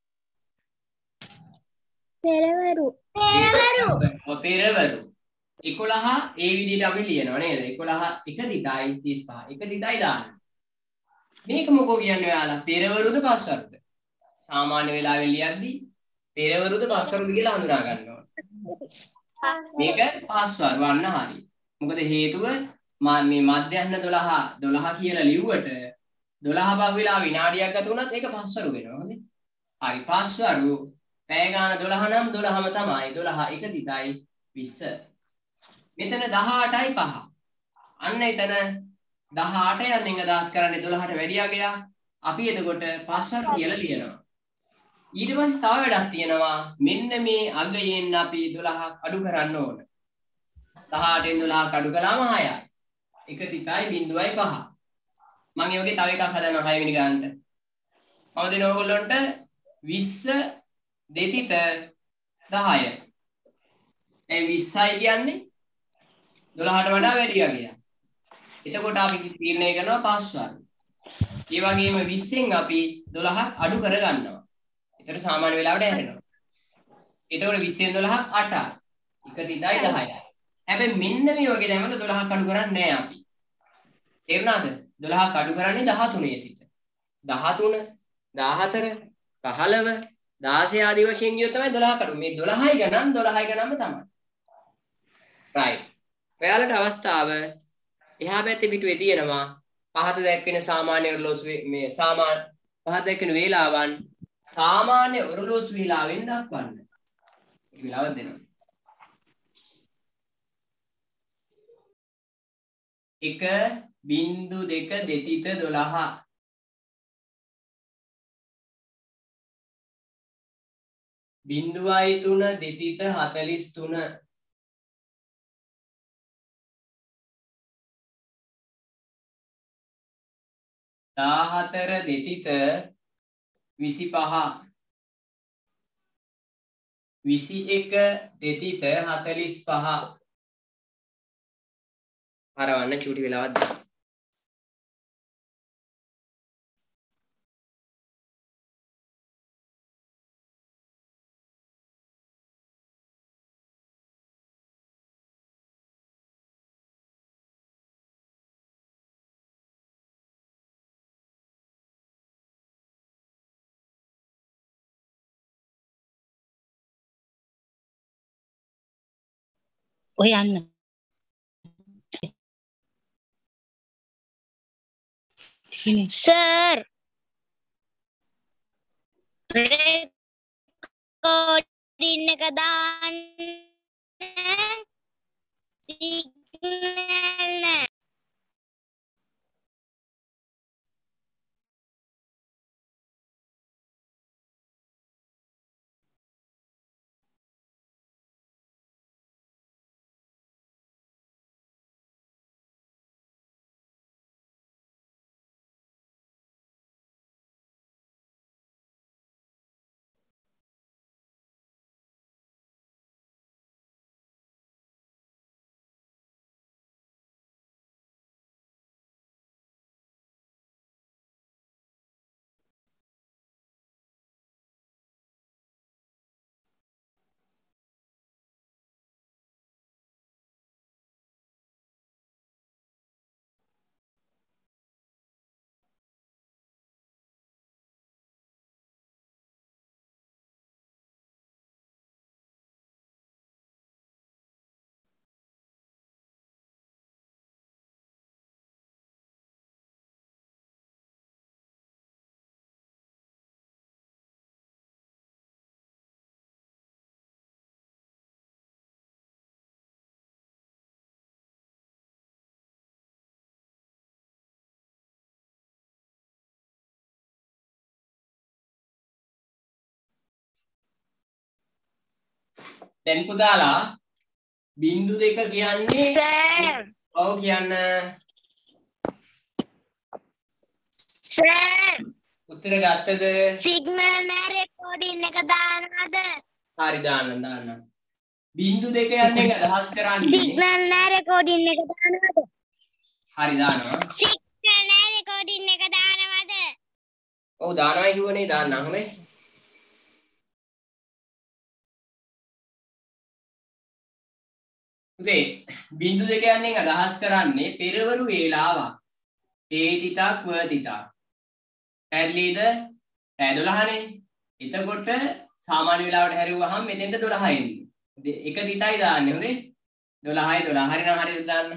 පෙරවරු. පෙරවරු. ඔව් පෙරවරු. එකොළහ ඒ විදිහට අපි ලියනවා නේද? එකොළහ එක තිතයි තිස් පහ. එක තිතයි දාන්න. මේක මොකෝ කියන්නේ ඔයාලා? පෙරවරුද පස්වරුද? සාමාන්‍ය වෙලාවෙන් ලියද්දී පෙරවරුද පස්වරුද කියලා හඳුනා ගන්න ඕන. මේක පස්වරු වන්න හරි. මොකද හේතුව මේ මධ්‍යහ්න දොළහ දොළහ කියලා ලිව්වට දොළහ පහ වෙලා විනාඩියක් ගත වුණත් ඒක පස්වරු වෙනවා නේද? හරි පස්වරු පැය ගාන දොළහ නම් දොළහම තමයි. දොළහ එක තිතයි විස්ස. මෙතන දහඅටයි පහ. අන්න එතන දහඅට යන්නේ අදහස් කරන්නේ දොළහට වැඩි අගයක්. අපි එතකොට පස්වරු කියලා ලියනවා. ඊට පස්සේ තව වැඩක් තියෙනවා. මෙන්න මේ අගයෙන් අපි දොළහක් අඩු කරන්න ඕන. දහඅටෙන් දොළහක් අඩු කළාම හයයි. එක තිතයි බිංදුවයි පහ. මම ඒ වගේ තව එකක් හදනවා හය වෙනි ගානට. මම දෙන ඕගොල්ලන්ට විස්ස දෙතිත දහය. ඒ විස්සයි කියන්නේ දොළහට වඩා වැඩි අගයක්. එතකොට අපි තීරණය කරනවා පස්වරු. ඒ වගේම විස්සෙන් අපි දොළහක් අඩු කර ගන්නවා. ඒතර සාමාන්‍ය වෙලාවට හැරෙනවා. එතකොට විස්සෙන් දොළහක් අටයි. එක තිතයි දහයයි. හැබැයි මෙන්න මේ වගේ දැමල දොළහක් අඩු කරන්නේ නැහැ අපි. තේරුණාද? දොළහක් අඩු කරන්නේ දහතුනේ සිට. දහතුන, දහහතර, පහළව, දාසය ආදී වශයෙන් ගියොත් තමයි දොළහක් අඩු. මේ දොළහයි ගණන් දොළහයි ගණන්ම තමයි. right. ඔයාලට අවස්ථාව එහා පැත්තේ පිටුවේ තියෙනවා පහත දැක්වෙන සාමාන්‍ය ඔරලෝසු මේ සාමාන්‍ය පහත දැක්වෙන වේලාවන් සාමාන්‍ය ඔරලෝසු වේලාවෙන් දක්වන්න. ඒක වෙලාවක් දෙනවා. එක බිංදු දෙක දෙතිත දොළහ. බිංදුවයි තුන දෙතිත හතළිස් තුන. දාහතර දෙතිත විසි පහ. විසි එක දෙතිත හතළිස් පහ. හරවන්න චූටි වෙලාවක් දෙන්න. ඔය යන්න. සර් රෙකෝඩින් එක දාන්න සිග්නල් නැහැ. දැන් පුතාලා බිංදු දෙක කියන්නේ සර් ඔව් කියන්න සර් උත්තර ගත්තද සිග්නල් නෑ රෙකෝඩින් එක දානවද හරි දාන්න දාන්න බිංදු දෙක යන්නේ අදහස් කරන්නේ සිග්නල් නෑ රෙකෝඩින් එක දානවද හරි දානවා සිග්නල් නෑ රෙකෝඩින් එක දානවද ඔව් දානවා කිව්වනේ දාන්න හොඳයි උදේ බිංදු දෙක යන්නේ අදහස් කරන්නේ පෙරවරු වේලාවක් තේතිතක් වතිතක් පැහැදිලිද පැය දොළහනේ එතකොට සාමාන්‍ය වෙලාවට හැරුවහම මෙතෙන්ට දොළහ එන්නේ එක තිතයි දාන්නේ හොඳේ දොළහයි දොළහ හරි නම් හරියට දාන්න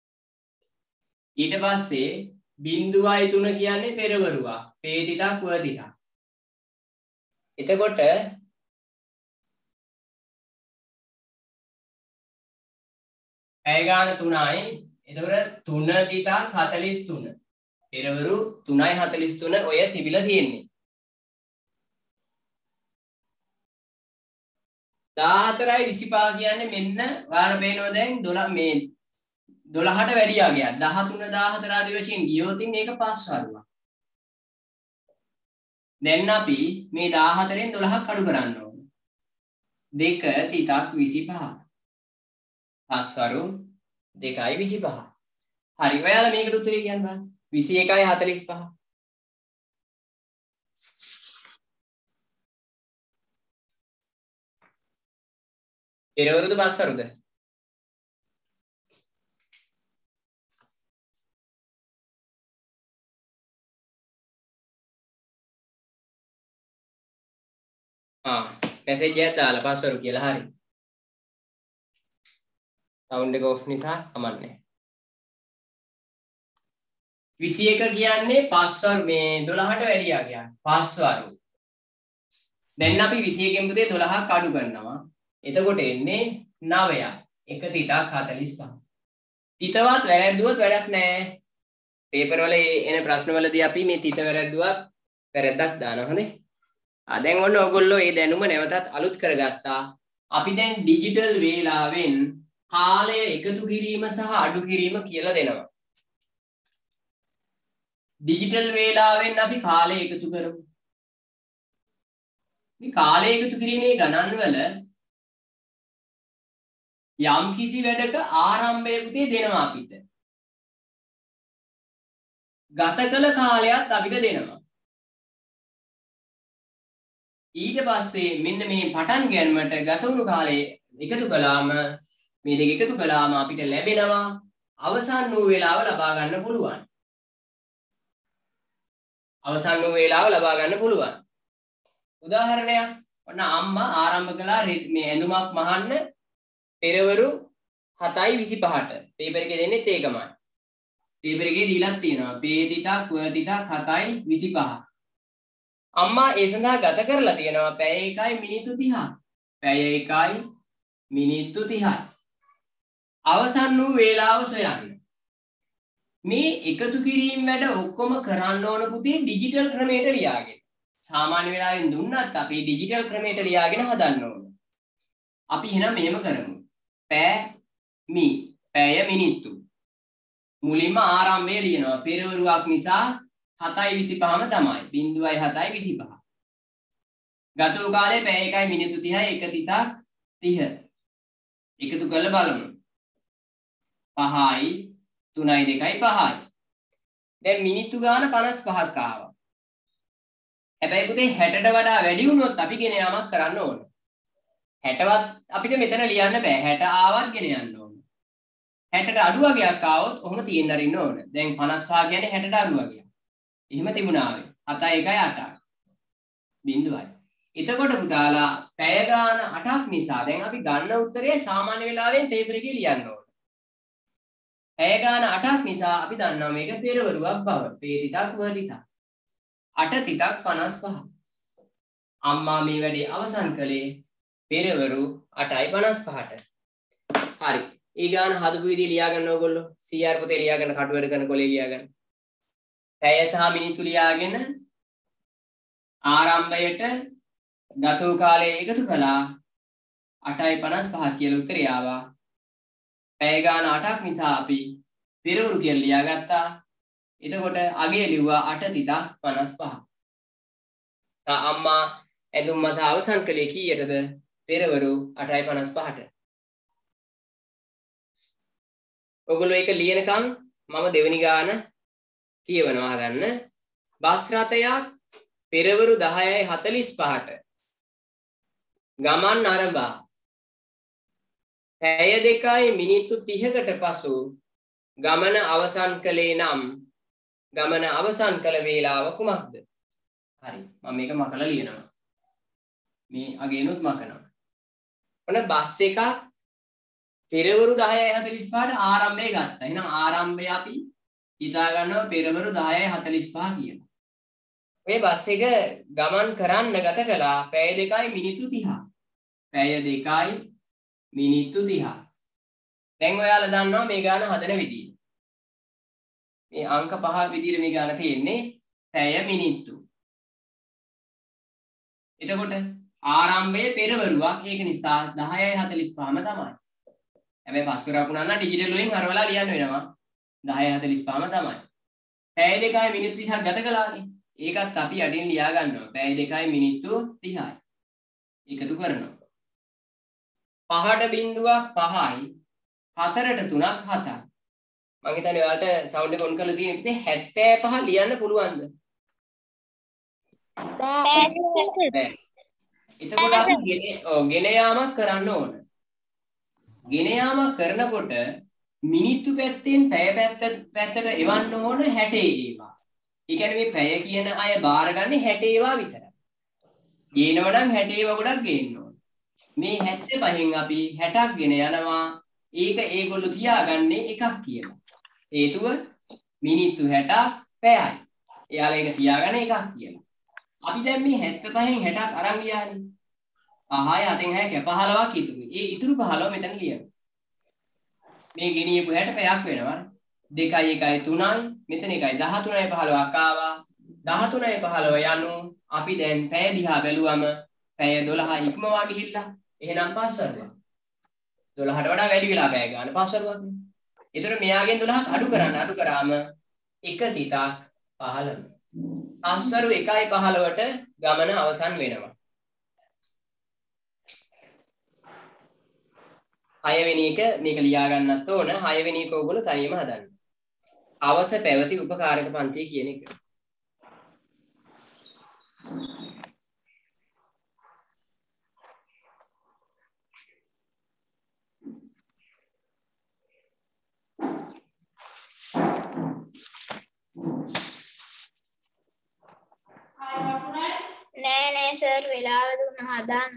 ඊට පස්සේ බිංදුවයි තුන කියන්නේ පෙරවරුවක් තේතිතක් වතිතක් එතකොට පැය ගාන තුනයි එතකොට තුන තිතක් හතළිස් තුන පෙරවරු තුනයි හතළිස් තුන ඔය තිබිලා තියෙන්නේ දාහතරයි විසිපහ කියන්නේ මෙන්න ඔයාලා පේනවා දැන් දොළහ මේ දොළහට වැඩියා ගියා දහතුන දාහතර ආදී වශයෙන් ගියොත් මේක පස් වරුවක් දැන් අපි මේ දාහතරෙන් දොළහක් අඩු කරන්න ඕන දෙක තිතක් විසිපහ පස් වරු දෙකයි විසිපහ හරි ඔයාලා මේකට උත්තරේ කියන්න බලන්න විසි එකයි හතළිස් පහ පෙරවරුද පස්වරුද ආ මැසේජ් එකක් දාලා පස්වරු කියලා හරි සවුන්ඩ් එක ඔෆ් නිසා කමන්නේ විසි එක කියන්නේ පස්වරු මේ දොළහට වැඩියා කියන්නේ පස්වරු දැන් අපි විසි එකෙන් පුතේ දොළහක් අඩු කරනවා එතකොට එන්නේ නවයයි එක තිතක් හතළිස් පහ තිතවත් වැරද්දුවත් වැඩක් නැහැ පේපර් වල එන ප්‍රශ්න වලදී අපි මේ තිත වැරද්දුවත් වැරද්දක් දානවා හොඳේ ආ දැන් ඔන්න ඔයගොල්ලෝ මේ දැනුම නැවතත් අලුත් කරගත්තා අපි දැන් ඩිජිටල් වේලාවෙන් කාලය එකතු කිරීම සහ අඩු කිරීම කියලා දෙනවා ඩිජිටල් වේලාවෙන් අපි කාලය එකතු කරමු මේ කාලය එකතු කිරීමේ ගණන් වල යම් කිසි වැඩක ආරම්භය පුතේ දෙනවා අපිට. ගත කළ කාලයත් අපිට දෙනවා. ඊට පස්සේ මෙන්න මේ පටන් ගැනීමට ගත වුණු කාලය එකතු කළාම මේ දෙක එකතු කළාම අපිට ලැබෙනවා අවසන් වූ වේලාව ලබා ගන්න පුළුවන්. අවසන් වූ වේලාව ලබා ගන්න පුළුවන්. උදාහරණයක් ඔන්න අම්මා ආරම්භ කළා මේ ඇඳුමක් මහන්න පෙරවරු හතයි විසිපහට පේපර් එකේ දෙන්නේ ඒකමයි. පේපර් එකේ දීලා තියෙනවා පේ තිතක් ව තිතක් හතයි විසිපහ. අම්මා ඒ සඳහා ගත කරලා තියෙනවා පැය එකයි මිනිත්තු තිහක්. පැය එකයි මිනිත්තු තිහයි. අවසන් වූ වේලාව සොයන්න. මේ එකතු කිරීම වැඩ ඔක්කොම කරන්න ඕන පුතේ ඩිජිටල් ක්‍රමයට ලියාගෙන. සාමාන්‍ය වෙලාවෙන් දුන්නත් අපි ඩිජිටල් ක්‍රමයට ලියාගෙන හදන්න ඕන. අපි එහෙනම් මෙහෙම කරමු. පැය මි පැය මිනිත්තු. මුලින්ම ආරම්භය ලියනවා. පෙරවරුවක් නිසා හතයි විසිපහම තමයි. බිංදුවයි හතයි විසිපහ. ගත වූ කාලය පැය එකයි මිනිත්තු තිහයි එක තිතක් තිහ. එකතු කරලා බලමු. පහයි තුනයි දෙකයි පහයි. දැන් මිනිත්තු ගාන පනස් පහක් ආවා. හැබැයි පුතේ හැටට වඩා වැඩි වුණොත් අපි ගෙන යාමක් කරන්න ඕන. හැටවත් අපිට මෙතන ලියන්න බෑ. හැට ආවත් ගෙන යන්න ඕන. හැටට අඩු වගේක් ආවොත් ඔහොම තියෙන්න අරින්න ඕන. දැන් පනස් පහ කියන්නේ හැටට අඩු වගේක්. එහෙම තිබුණා වේ. හතයි එකයි අටයි. බිංදුවයි. එතකොට පුතාලා පැය ගාන අටක් නිසා දැන් අපි ගන්න උත්තරේ සාමාන්‍ය වෙලාවෙන් පේපර් එකේ ලියන්න ඕන. පැය ගාන අටක් නිසා අපි දන්නවා මේක පෙරවරුවක් බව. පේ තිතක් ව තිතක්. අට තිතක් පනස් පහ. අම්මා මේ වැඩේ අවසන් කළේ පෙරවරු අටයි පනස් පහට. හරි. ඒ ගාන හදපු විදිහ ලියා ගන්න ඕගොල්ලෝ. සී ආර් පොතේ ලියා ගන්න කටු වැඩ කරන කොලේ ලියා ගන්න. පැය සහ මිනිත්තු ලියාගෙන ආරම්භයට ගත වූ කාලය එකතු කළා. අටයි පනස් පහ කියලා උත්තරය ආවා. පැය ගාන අටක් නිසා අපි පෙරවරු කියලා ලියාගත්තා. එතකොට අගය ලිව්වා අට තිතක් පනස් පහ. තා අම්මා ඇඳුම් මස අවසන් කළේ කීයටද? පෙරවරු අටයි පනස් පහට. ඔගොල්ලෝ ඒක ලියනකම් මම දෙවෙනි ගාන කියවනවා ගන්න. බස් රථයක් පෙරවරු දහයයි හතලිස් පහට ගමන් අරඹා පැය දෙකයි මිනිත්තු තිහකට පසු ගමන අවසන් කළේ නම් ගමන අවසන් කළ වේලාව කුමක්ද? හරි. මම මේක මකලා ලියනවා. මේ අගේනොත් මකනවා. ඔන්න බස් එකක් පෙරවරු දහයයි හතලිස් පහට ආරම්භය ගත්තා. එහෙනම් ආරම්භය අපි හිතා ගන්නවා පෙරවරු දහයයි හතලිස් පහ කියලා. මේ බස් එක ගමන් කරන්න ගත කළා පැය දෙකයි මිනිත්තු තිහක්. පැය දෙකයි මිනිත්තු තිහක්. දැන් ඔයාලා දන්නවා මේ ගාන හදන විදිය. මේ අංක පහ විදියට මේ ගාන තියෙන්නේ පැය මිනිත්තු. එතකොට ආරම්භයේ පෙරවරුවක් ඒක නිසා දහයයි හතලිස් පහම තමයි. හැබැයි පස් කරක් වුණා නම් ඩිජිටල් වලින් හරවලා ලියන්න වෙනවා. දහයයි හතලිස් පහම තමයි. පැය දෙකයි මිනිත්තු තිහක් ගත කළානේ. ඒකත් අපි යටින් ලියා ගන්නවා. පැය දෙකයි මිනිත්තු තිහයි. එකතු කරනවා. පහට බිංදුවක් පහයි. හතරට තුනක් හතයි. මම හිතන්නේ ඔයාලට සවුන්ඩ් එක ඔන් කරලා තියෙන ඉතින් හැත්තෑ පහ ලියන්න පුළුවන්ද? බෑ. එතකොට අපි ගෙන ඔව් ගෙන යාමක් කරන්න ඕන. ගෙන යාමක් කරනකොට මිනිත්තු පැත්තෙන් පැය පැත්ත පැත්තට එවන්න ඕන හැටේ ඒවා. ඒ කියන්නේ මේ පැය කියන අය බාරගන්නේ හැටේ ඒවා විතරයි. ගේනව නම් හැටේ ඒවා ගොඩක් ගේන්න ඕන. මේ හැත්තෑ පහෙන් අපි හැටක් ගෙන යනවා. ඒක ඒගොල්ලෝ තියාගන්නේ එකක් කියලා. හේතුව මිනිත්තු හැටක් පැයයි. එයාලා ඒක තියාගන්නේ එකක් කියලා. අපි දැන් මේ හැත්තෑ පහෙන් හැටක් අරන් ගියානේ. පහයි හතෙන් හය පහළොවක් ඉතුරුයි. ඒ ඉතුරු පහළොව මෙතන ලියනවා. මේ ගෙනියපු හැට පැයක් වෙනවා. දෙකයි එකයි තුනයි. මෙතන එකයි දහතුනයි පහළොවක් ආවා. දහතුනයි පහළොව යනු අපි දැන් පැය දිහා බැලුවම පැය දොළහ ඉක්මවා ගිහිල්ලා. එහෙනම් පස්වරුවක්. දොළහට වඩා වැඩි වෙලා පැය ගන්න පස්වරුවක් නේ. ඒතර මෙයාගෙන් දොළහක් අඩු කරන්න අඩු කරාම එක තිතක් පහළව. පස්වරු එකයි පහළවට ගමන අවසන් වෙනවා. හයවෙනි එක මේක ලියා ගන්නත් ඕන. හයවෙනි එක ඕගොල්ලෝ තනියම හදන්න. අවස පැවති උපකාරක පන්තිය කියන එක. නෑ නෑ සර් වෙලාව දුන්න හදන්න.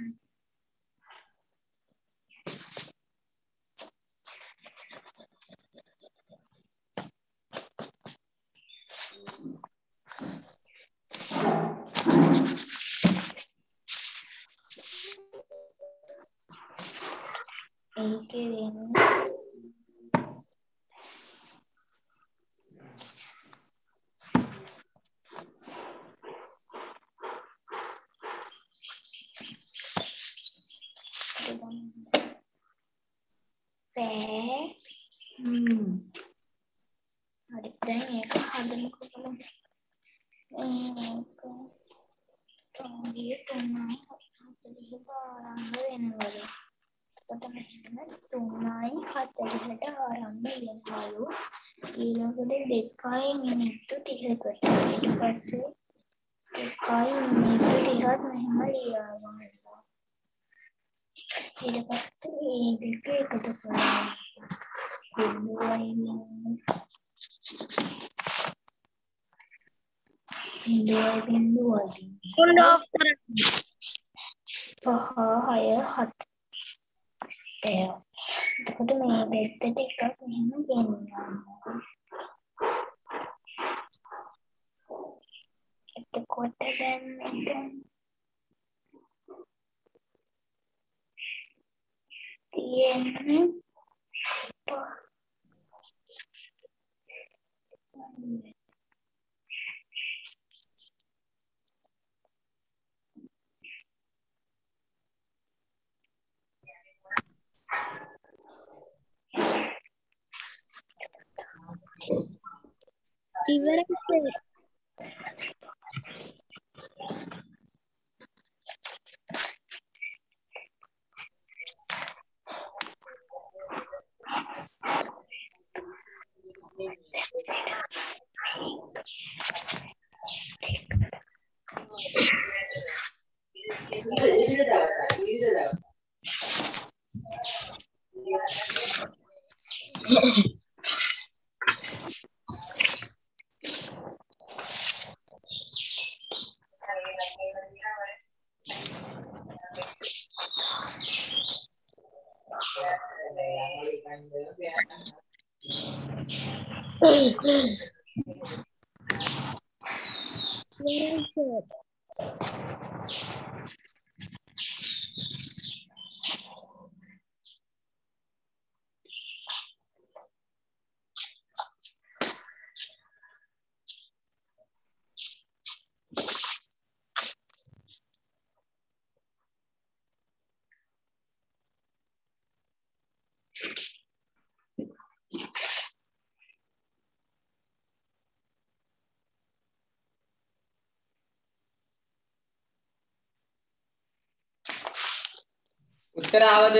ඒකේ වෙන්නේ පෑ හ්ම් හරි දැන් ඒක හදමුකෝ බලමු. ඒක තෝරිය තුනයි හතලිහට ආරම්භ වෙනවලු. එතකොට මෙහෙම තුනයි හතලිහට ආරම්භ වෙනවලු. ඊළඟට දෙකයි මිනිත්තු තිහකට. ඊට පස්සේ දෙකයි මිනිත්තු තිහක් මෙහෙම ලියවනවා. ඊට පස්සේ ඒ දෙක එකතු කරනවා. බිඳුවයි බිඳුවයි බිඳුවයි කොණ්ඩ ඔෆ් කරන්න. පහ හය හත. එතකොට මේ දෙකට එකක් මෙහෙම ගෙනියනවා. එතකොට දැන් මෙතන තියෙන්නේ ඉවරයි. උත්තර ආවද?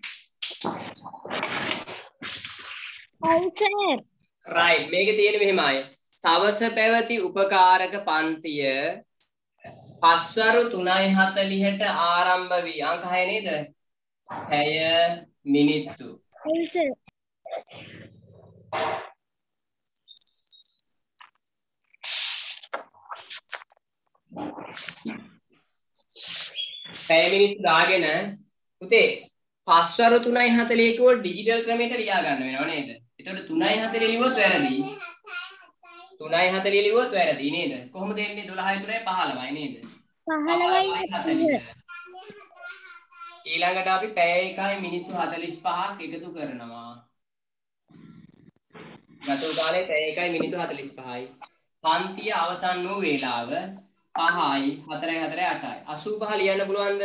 ඔව් සර්. right මේකේ තියෙන මෙහෙමයි. සවස පැවති උපකාරක පන්තිය පස්වරු තුනයි හතළිහට ආරම්භ වී අංක හය නේද? පැය මිනිත්තු. ඔව් සර්. පැය මිනිත්තු දාගෙන පුතේ පස්වරු තුනයි හතළිහ කිව්වොත් ඩිජිටල් ක්‍රමයට ලියා ගන්න වෙනව නේද? එතකොට තුනයි හතළිහ ලිව්වොත් වැරදි. තුනයි හතළිහ ලිව්වොත් වැරදි නේද? කොහොමද එන්නේ දොළහයි තුනයි පහළොවයි නේද? පහළොවයි හතළිහ. ඊළඟට අපි පැය එකයි මිනිත්තු හතළිස් පහක් එකතු කරනවා. ගත වූ කාලය පැය එකයි මිනිත්තු හතළිස් පහයි. පන්තිය අවසන් වූ වේලාව පහයි හතරයි හතරයි අටයි. අසූ පහ ලියන්න පුළුවන්ද?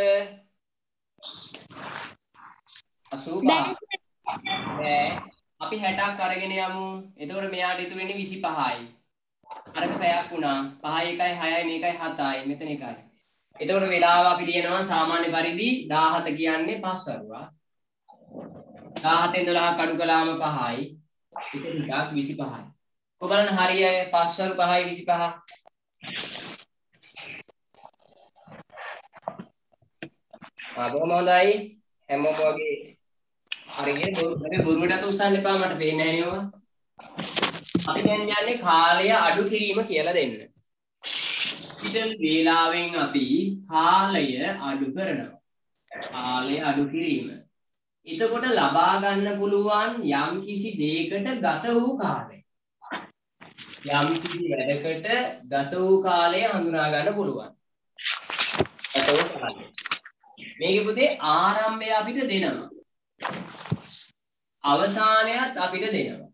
අසූ පහ. බෑ. අපි හැටක් අරගෙන යමු. එතකොට මෙයාට ඉතුරු වෙන්නේ විසි පහයි. අරක පැයක් වුණා. පහයි එකයි හයයි මේකයි හතයි. මෙතන එකයි. එතකොට වෙලාව අපි ලියනවා සාමාන්‍ය පරිදි දාහත කියන්නේ පස්වරුවක්. දාහතෙන් දොළහක් අඩු කළාම පහයි. එක ටිකක් විසි පහයි. ඔබ බලන්න හරියයි පස්වරු පහයි විසි පහ. ආ බොහොම හොඳයි. හැමෝම වගේ හරියට බොරු බොරුවට උස්සන්න එපා මට පේන්නේ නැහැ නේද? අපි දැන් යන්නේ කාලය අඩු කිරීම කියලා දෙන්න. ඩිජිටල් වේලාවෙන් අපි කාලය අඩු කරනවා. කාලය අඩු කිරීම. එතකොට ලබා ගන්න පුළුවන් යම් කිසි දෙයකට ගත වූ කාලය. යම් කිසි වැඩකට ගත වූ කාලය හඳුනා ගන්න පුළුවන්. ගත වූ කාලය. මේකේ පුතේ ආරම්භය අපිට දෙනවා. අවසානයත් අපිට දෙනවා.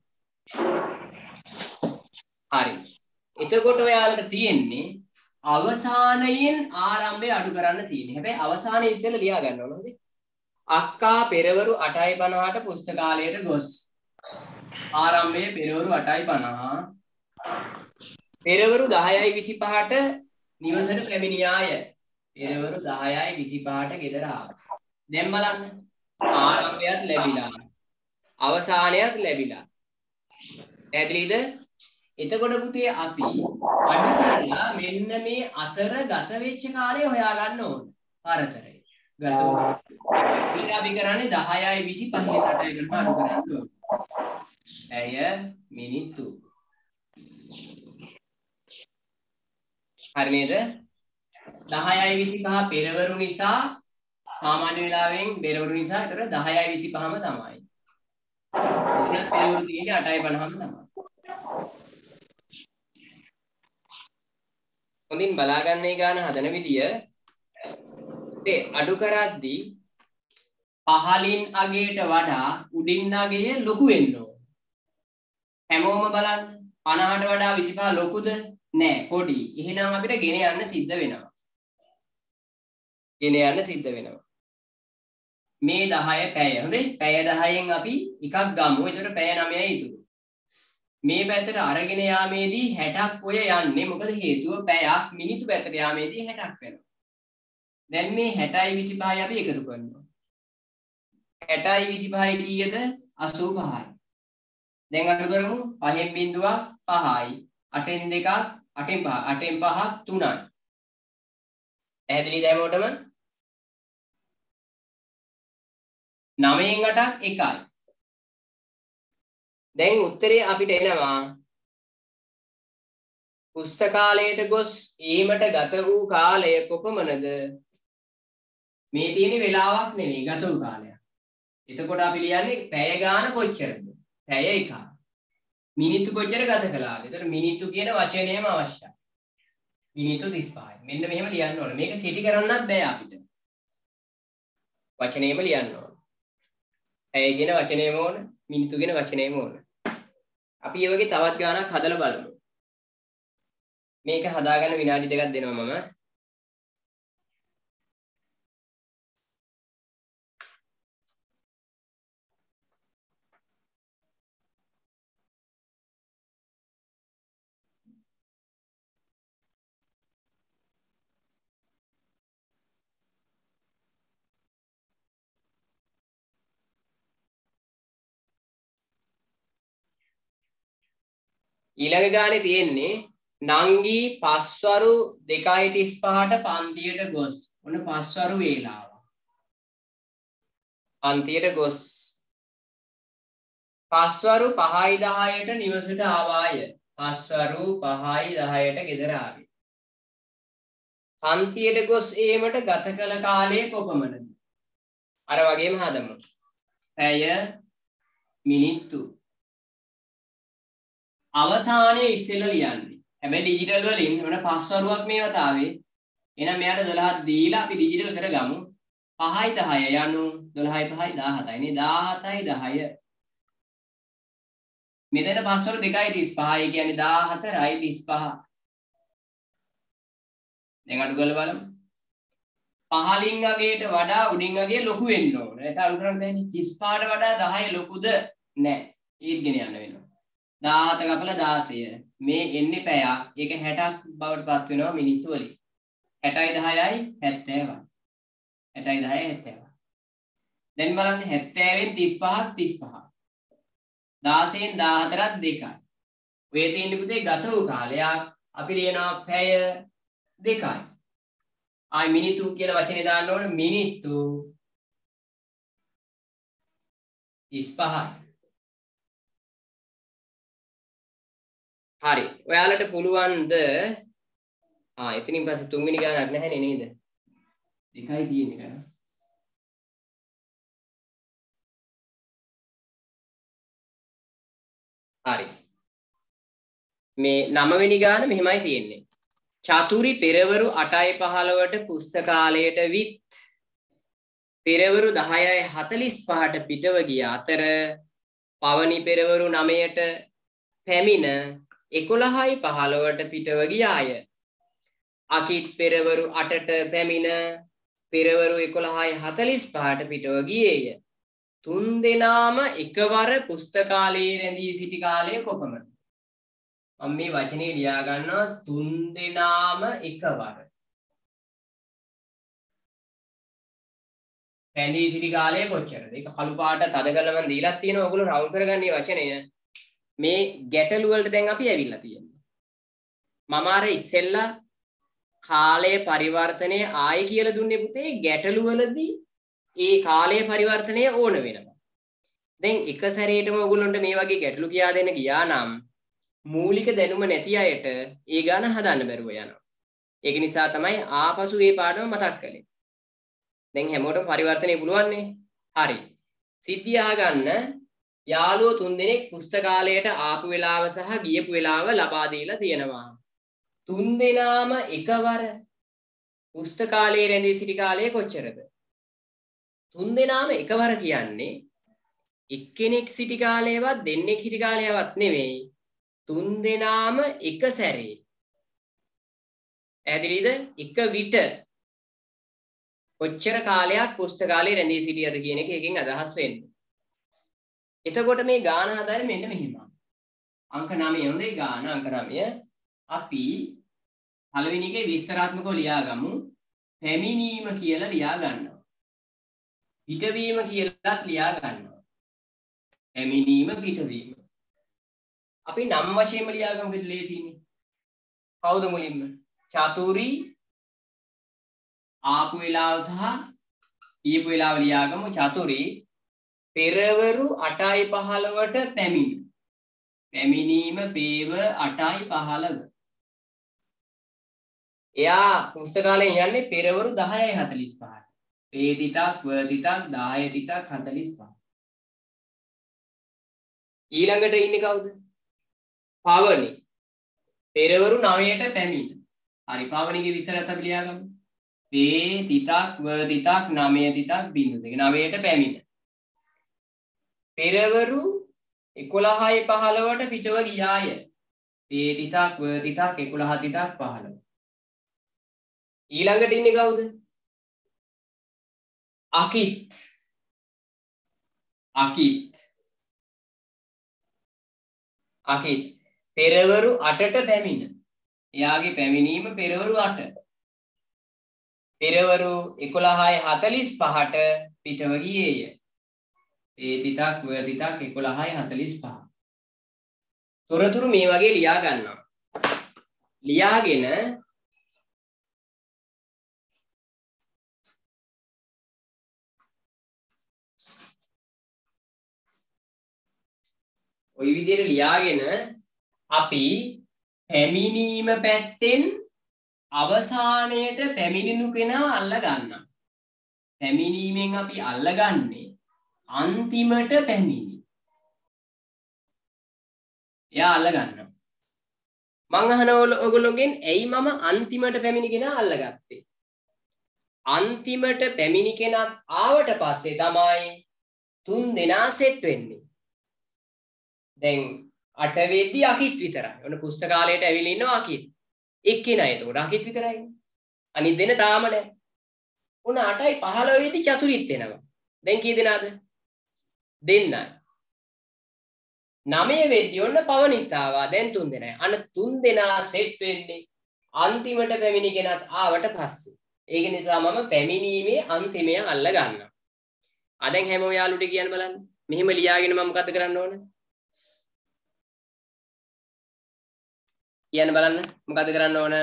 හරි. එතකොට ඔයාලට තියෙන්නේ අවසානයෙන් ආරම්භය අඩු කරන්න තියෙන්නේ. හැබැයි අවසානයේ ඉස්සෙල්ලා ලියා ගන්න ඕන හොඳේ. අක්කා පෙරවරු අටයි පනහට පුස්තකාලයට ගොස්. ආරම්භයේ පෙරවරු අටයි පනහ. පෙරවරු දහයයි විසි පහට නිවසට පැමිණියාය. පෙරවරු දහයයි විසි පහට ගෙදර ආවා. දැන් බලන්න. ආරම්භයත් ලැබිලා. අවසානයත් ලැබිලා. පැහැදිලිද? එතකොට පුතේ අපි අඩු කරලා මෙන්න මේ අතර ගත වෙච්ච කාලය හොයා ගන්න ඕන. පරතරය. ගත වුණා. ඊට අපි කරන්නේ දහයයි විසි පහෙන් අටයි කරලා අඩු කරන්න ඕන. ඇය මිනිත්තු. හරි නේද? දහයයි විසි පහ පෙරවරු නිසා සාමාන්‍ය වෙලාවෙන් පෙරවරු නිසා ඒතර දහයයි විසි පහම තමයි. එතන පෙරවරු තියෙන්නේ අටයි පනහම තමයි. හොඳින් බලා ගන්න මේ ගාන හදන විදිය. ඒ අඩු කරද්දී පහලින් අගයට වඩා උඩින් අගය ලොකු වෙන්න ඕන. හැමෝම බලන්න. පනහට වඩා විසි පහ ලොකුද? නෑ පොඩි. එහෙනම් අපිට ගෙන යන්න සිද්ධ වෙනවා. ගෙන යන්න සිද්ධ වෙනවා. මේ දහය පැය. හොඳේ. පැය දහයෙන් අපි එකක් ගමු. ඒතර පැය නවයයි ඉතුරු. මේ පැත්තට අරගෙන යාමේදී හැටක් ඔය යන්නේ මොකද හේතුව පැයක් මිනිත්තු පැත්තට යාමේදී හැටක් වෙනවා. දැන් මේ හැටයි විසිපහයි අපි එකතු කරනවා. හැටයි විසිපහයි කීයද? අසූ පහයි. දැන් අඩු කරමු. පහෙන් බිංදුවක් පහයි. අටෙන් දෙකක් අටෙන් පහ අටෙන් පහ තුනයි. පැහැදිලිද හැමෝටම? නවයෙන් අටක් එකයි. දැන් උත්තරේ අපිට එනවා පුස්තකාලයට ගොස් ඊමට ගත වූ කාලය කොපමණද? මේ තියෙන වෙලාවක් නෙමෙයි ගත වූ කාලයක්. එතකොට අපි ලියන්නේ පැය ගාන කොච්චරද? පැය එකයි. මිනිත්තු කොච්චර ගත කළාද? එතකොට මිනිත්තු කියන වචනයම අවශ්‍යයි. මිනිත්තු තිස් පහයි. මෙන්න මෙහෙම ලියන්න ඕනේ. මේක කෙටි කරන්නත් බෑ අපිට. වචනයම ලියන්න ඕනේ. පැය කියන වචනයම ඕන, මිනිත්තු කියන වචනයම ඕන. අපි මේ වගේ තවත් ගානක් හදලා බලමු. මේක හදාගන්න විනාඩි දෙකක් දෙනවා මම. ඊළඟ ගානේ තියෙන්නේ නංගි පස්වරු දෙකයි තිස් පහට පන්තියට ගොස්. ඔන්න පස්වරු වේලාව. පන්තියට ගොස්. පස්වරු පහයි දහයට නිවසට ආවාය. පස්වරු පහයි දහයට ගෙදර ආවේ. පන්තියට ගොස් ඒමට ගත කළ කාලය කොපමණද? අර වගේම හදමු. පැය මිනිත්තු අවසානයේ ඉස්සෙල්ලා ලියන්නේ. හැබැයි ඩිජිටල් වලින් මොන පස්වරුවක් මේ වතාවේ. එහෙනම් මෙයාට දොළහක් දීලා අපි ඩිජිටල් කරගමු. පහයි දහය යනු දොළහයි පහයි දාහතයි නේ. දාහතයි දහය. මෙතන පස්වරු දෙකයි තිස් පහයි කියන්නේ දාහතරයි තිස් පහ. දැන් අඩු කරලා බලමු. පහලින් අගේට වඩා උඩින් අගේ ලොකු වෙන්න ඕන. ඒක අඩු කරන්න බෑනේ. තිස් පහට වඩා දහය ලොකුද? නෑ. ඊට ගෙන යන්න වෙනවා. දාහත කපලා දාසය. මේ එන්නේ පැයක්. ඒක හැටක් බවට පත් වෙනවා මිනිත්තු වලින්. හැටයි දහයයි හැත්තෑවයි. හැටයි දහයයි හැත්තෑවයි. දැන් බලන්න හැත්තෑවෙන් තිස් පහක් තිස් පහ. දාසයෙන් දාහතරක් දෙකයි. ඔය තියෙන පුතේ ගත වූ කාලයක් අපි ලියනවා පැය දෙකයි. ආයි මිනිත්තු කියලා වචනේ දාන්න ඕන මිනිත්තු තිස් පහයි. හරි. ඔයාලට පුළුවන්ද ආ එතනින් පස්සේ තුන්වෙනි ගානක් නැහැනේ නේද? දෙකයි තියෙන්නේ නේද? හරි. මේ නවවෙනි ගාන මෙහෙමයි තියෙන්නේ. චතුරි පෙරවරු අටයි පහළොවට පුස්තකාලයට විත් පෙරවරු දහයයි හතළිස් පහට පිටව ගිය අතර පවනි පෙරවරු නවයට පැමිණ එකොළහයි පහළොවට පිටව ගියාය. අකිත් පෙරවරු අටට පැමිණ පෙරවරු එකොළහයි හතළිස් පහට පිටව ගියේය. තුන් දෙනාම එකවර පුස්තකාලයේ රැඳී සිටි කාලය කොපමණද? මම මේ වචනේ ලියා ගන්නවා තුන් දෙනාම එකවර. රැඳී සිටි කාලය කොච්චරද? ඒක කළු පාට තද කරලා මම දීලා තියෙනවා. ඔයගොල්ලෝ රවුන්ඩ් කරගන්න මේ වචනය. මේ ගැටලු වලට දැන් අපි ඇවිල්ලා තියෙනවා. මම අර ඉස්සෙල්ලා කාලය පරිවර්තනය ආයි කියලා දුන්නේ පුතේ ගැටලු වලදී ඒ කාලය පරිවර්තනය ඕන වෙනවා. දැන් එක සැරේටම ඔයගොල්ලන්ට මේ වගේ ගැටලු කියා දෙන්න ගියා නම් මූලික දැනුම නැති අයට ඒ ගාන හදන්න බැරුව යනවා. ඒක නිසා තමයි ආපසු මේ පාඩම මතක් කළේ. දැන් හැමෝටම පරිවර්තනය පුළුවන් නේ? හරි. සිද්ධිය අහගන්න යාළුවෝ තුන්දෙනෙක් පුස්තකාලයට ආපු වෙලාව සහ ගියපු වෙලාව ලබා දීලා තියෙනවා. තුන් දෙනාම එකවර පුස්තකාලයේ රැඳී සිටි කාලය කොච්චරද? තුන් දෙනාම එකවර කියන්නේ එක්කෙනෙක් සිටි කාලයවත් දෙන්නෙක් සිටි කාලයවත් නෙවෙයි. තුන් දෙනාම එක සැරේ. ඇදිරිද? එක විට කොච්චර කාලයක් පුස්තකාලයේ රැඳී සිටියද කියන එක එකෙන් අදහස් වෙන්නේ. එතකොට මේ ගාන හදාන්නේ මෙන්න මෙහිම. අංක නවය හොඳයි ගාන අංක නවය. අපි පළවෙනි එකේ විස්තරාත්මකව ලියාගමු. පැමිණීම කියලා ලියා ගන්නවා. පිටවීම කියලාත් ලියා ගන්නවා. පැමිණීම පිටවීම. අපි නම් වශයෙන්ම ලියාගමු කිව්ද ලේසියිනේ. කවුද මුලින්ම? චතුරි ආපු වෙලාව සහ ඊපු වෙලාව ලියාගමු. චතුරි පෙරවරු අටයි පහළොවට පැමිණ. පැමිණීම පේව අටයි පහළොව. එයා පුස්තකාලයෙන් යන්නේ පෙරවරු දහයයි හතළිස් පහට. පේ තිතක් ව තිතක් දහය තිතක් හතළිස් පහ. ඊළඟට ඉන්නේ කවුද? පවනි. පෙරවරු නවයට පැමිණ. හරි පවනිගේ විස්තරات අපි ලියාගමු. පේ තිතක් ව තිතක් නවය තිතක් බිංදුව දෙක නවයට පැමිණ. පෙරවරු එකොළහයි පහළොවට පිටව ගියාය. පේ තිතක් ව තිතක් එකොළහ තිතක් පහළොව. ඊළඟට ඉන්නේ කවුද? අකිත්. අකිත්. අකිත් පෙරවරු අටට පැමිණ. එයාගේ පැමිණීම පෙරවරු අට. පෙරවරු එකොළහයි හතළිස් පහට පිටව ගියේය. ඒ තිතක් ව තිතක් එකොළහයි හතළිස් පහ. තොරතුරු මේ වගේ ලියා ගන්නවා. ලියාගෙන ওই විදිහට ලියාගෙන අපි පැමිණීම පැත්තෙන් අවසානයේට පැමිණෙනු කෙනා අල්ල ගන්නවා. පැමිණීමෙන් අපි අල්ලගන්නේ අන්තිමට පැමිණි. එයා අල්ල ගන්නවා. මං අහනවා ඔයගොල්ලෝගෙන් ඇයි මම අන්තිමට පැමිණි කෙනා අල්ලගත්තේ? අන්තිමට පැමිණි කෙනාත් ආවට පස්සේ තමයි තුන් දෙනා සෙට් වෙන්නේ. දැන් අට වෙද්දි අකිත් විතරයි. ඔන්න පුස්තකාලයට ඇවිල්ලා ඉන්නවා අකිත්. එක්කෙනා එතකොට අකිත් විතරයි. අනිත් දෙන තාම නැහැ. උන අටයි පහළොව වෙද්දි චතුරිත් එනවා. දැන් කී දෙනාද? දෙන්නයි. නවය වෙද්දි ඔන්න පවනිත් ආවා. දැන් තුන් දෙනයි. අන්න තුන් දෙනා සෙට් වෙන්නේ අන්තිමට පැමිණි කෙනාත් ආවට පස්සේ. ඒක නිසා මම පැමිණීමේ අන්තිමය අල්ල ගන්නවා. ආ දැන් හැමෝම යාළුට කියන්න බලන්න. මෙහෙම ලියාගෙන මම මොකද කරන්න ඕන? කියන්න බලන්න. මොකද කරන්න ඕන?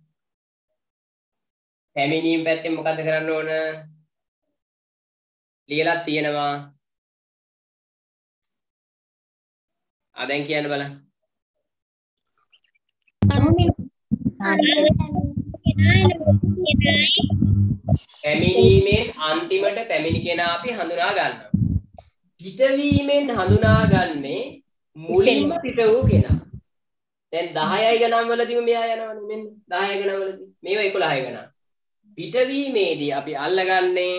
පැමිණීම පැත්තෙන් මොකද කරන්න ඕන? ලියලා තියෙනවා. ආ දැන් කියන්න බලන්න. පැමිණීමෙන් අන්තිමට පැමිණි කෙනා අපි හඳුනා ගන්නවා. පිටවීමෙන් හඳුනාගන්නේ මුලින්ම පිට වූ කෙනා. දැන් දහයයි ගණන් වලදීම මෙයා යනවනේ මෙන්න දහයයි ගණන් වලදී. මේවා එකොළහයි ගණන්. පිටවීමේදී අපි අල්ලගන්නේ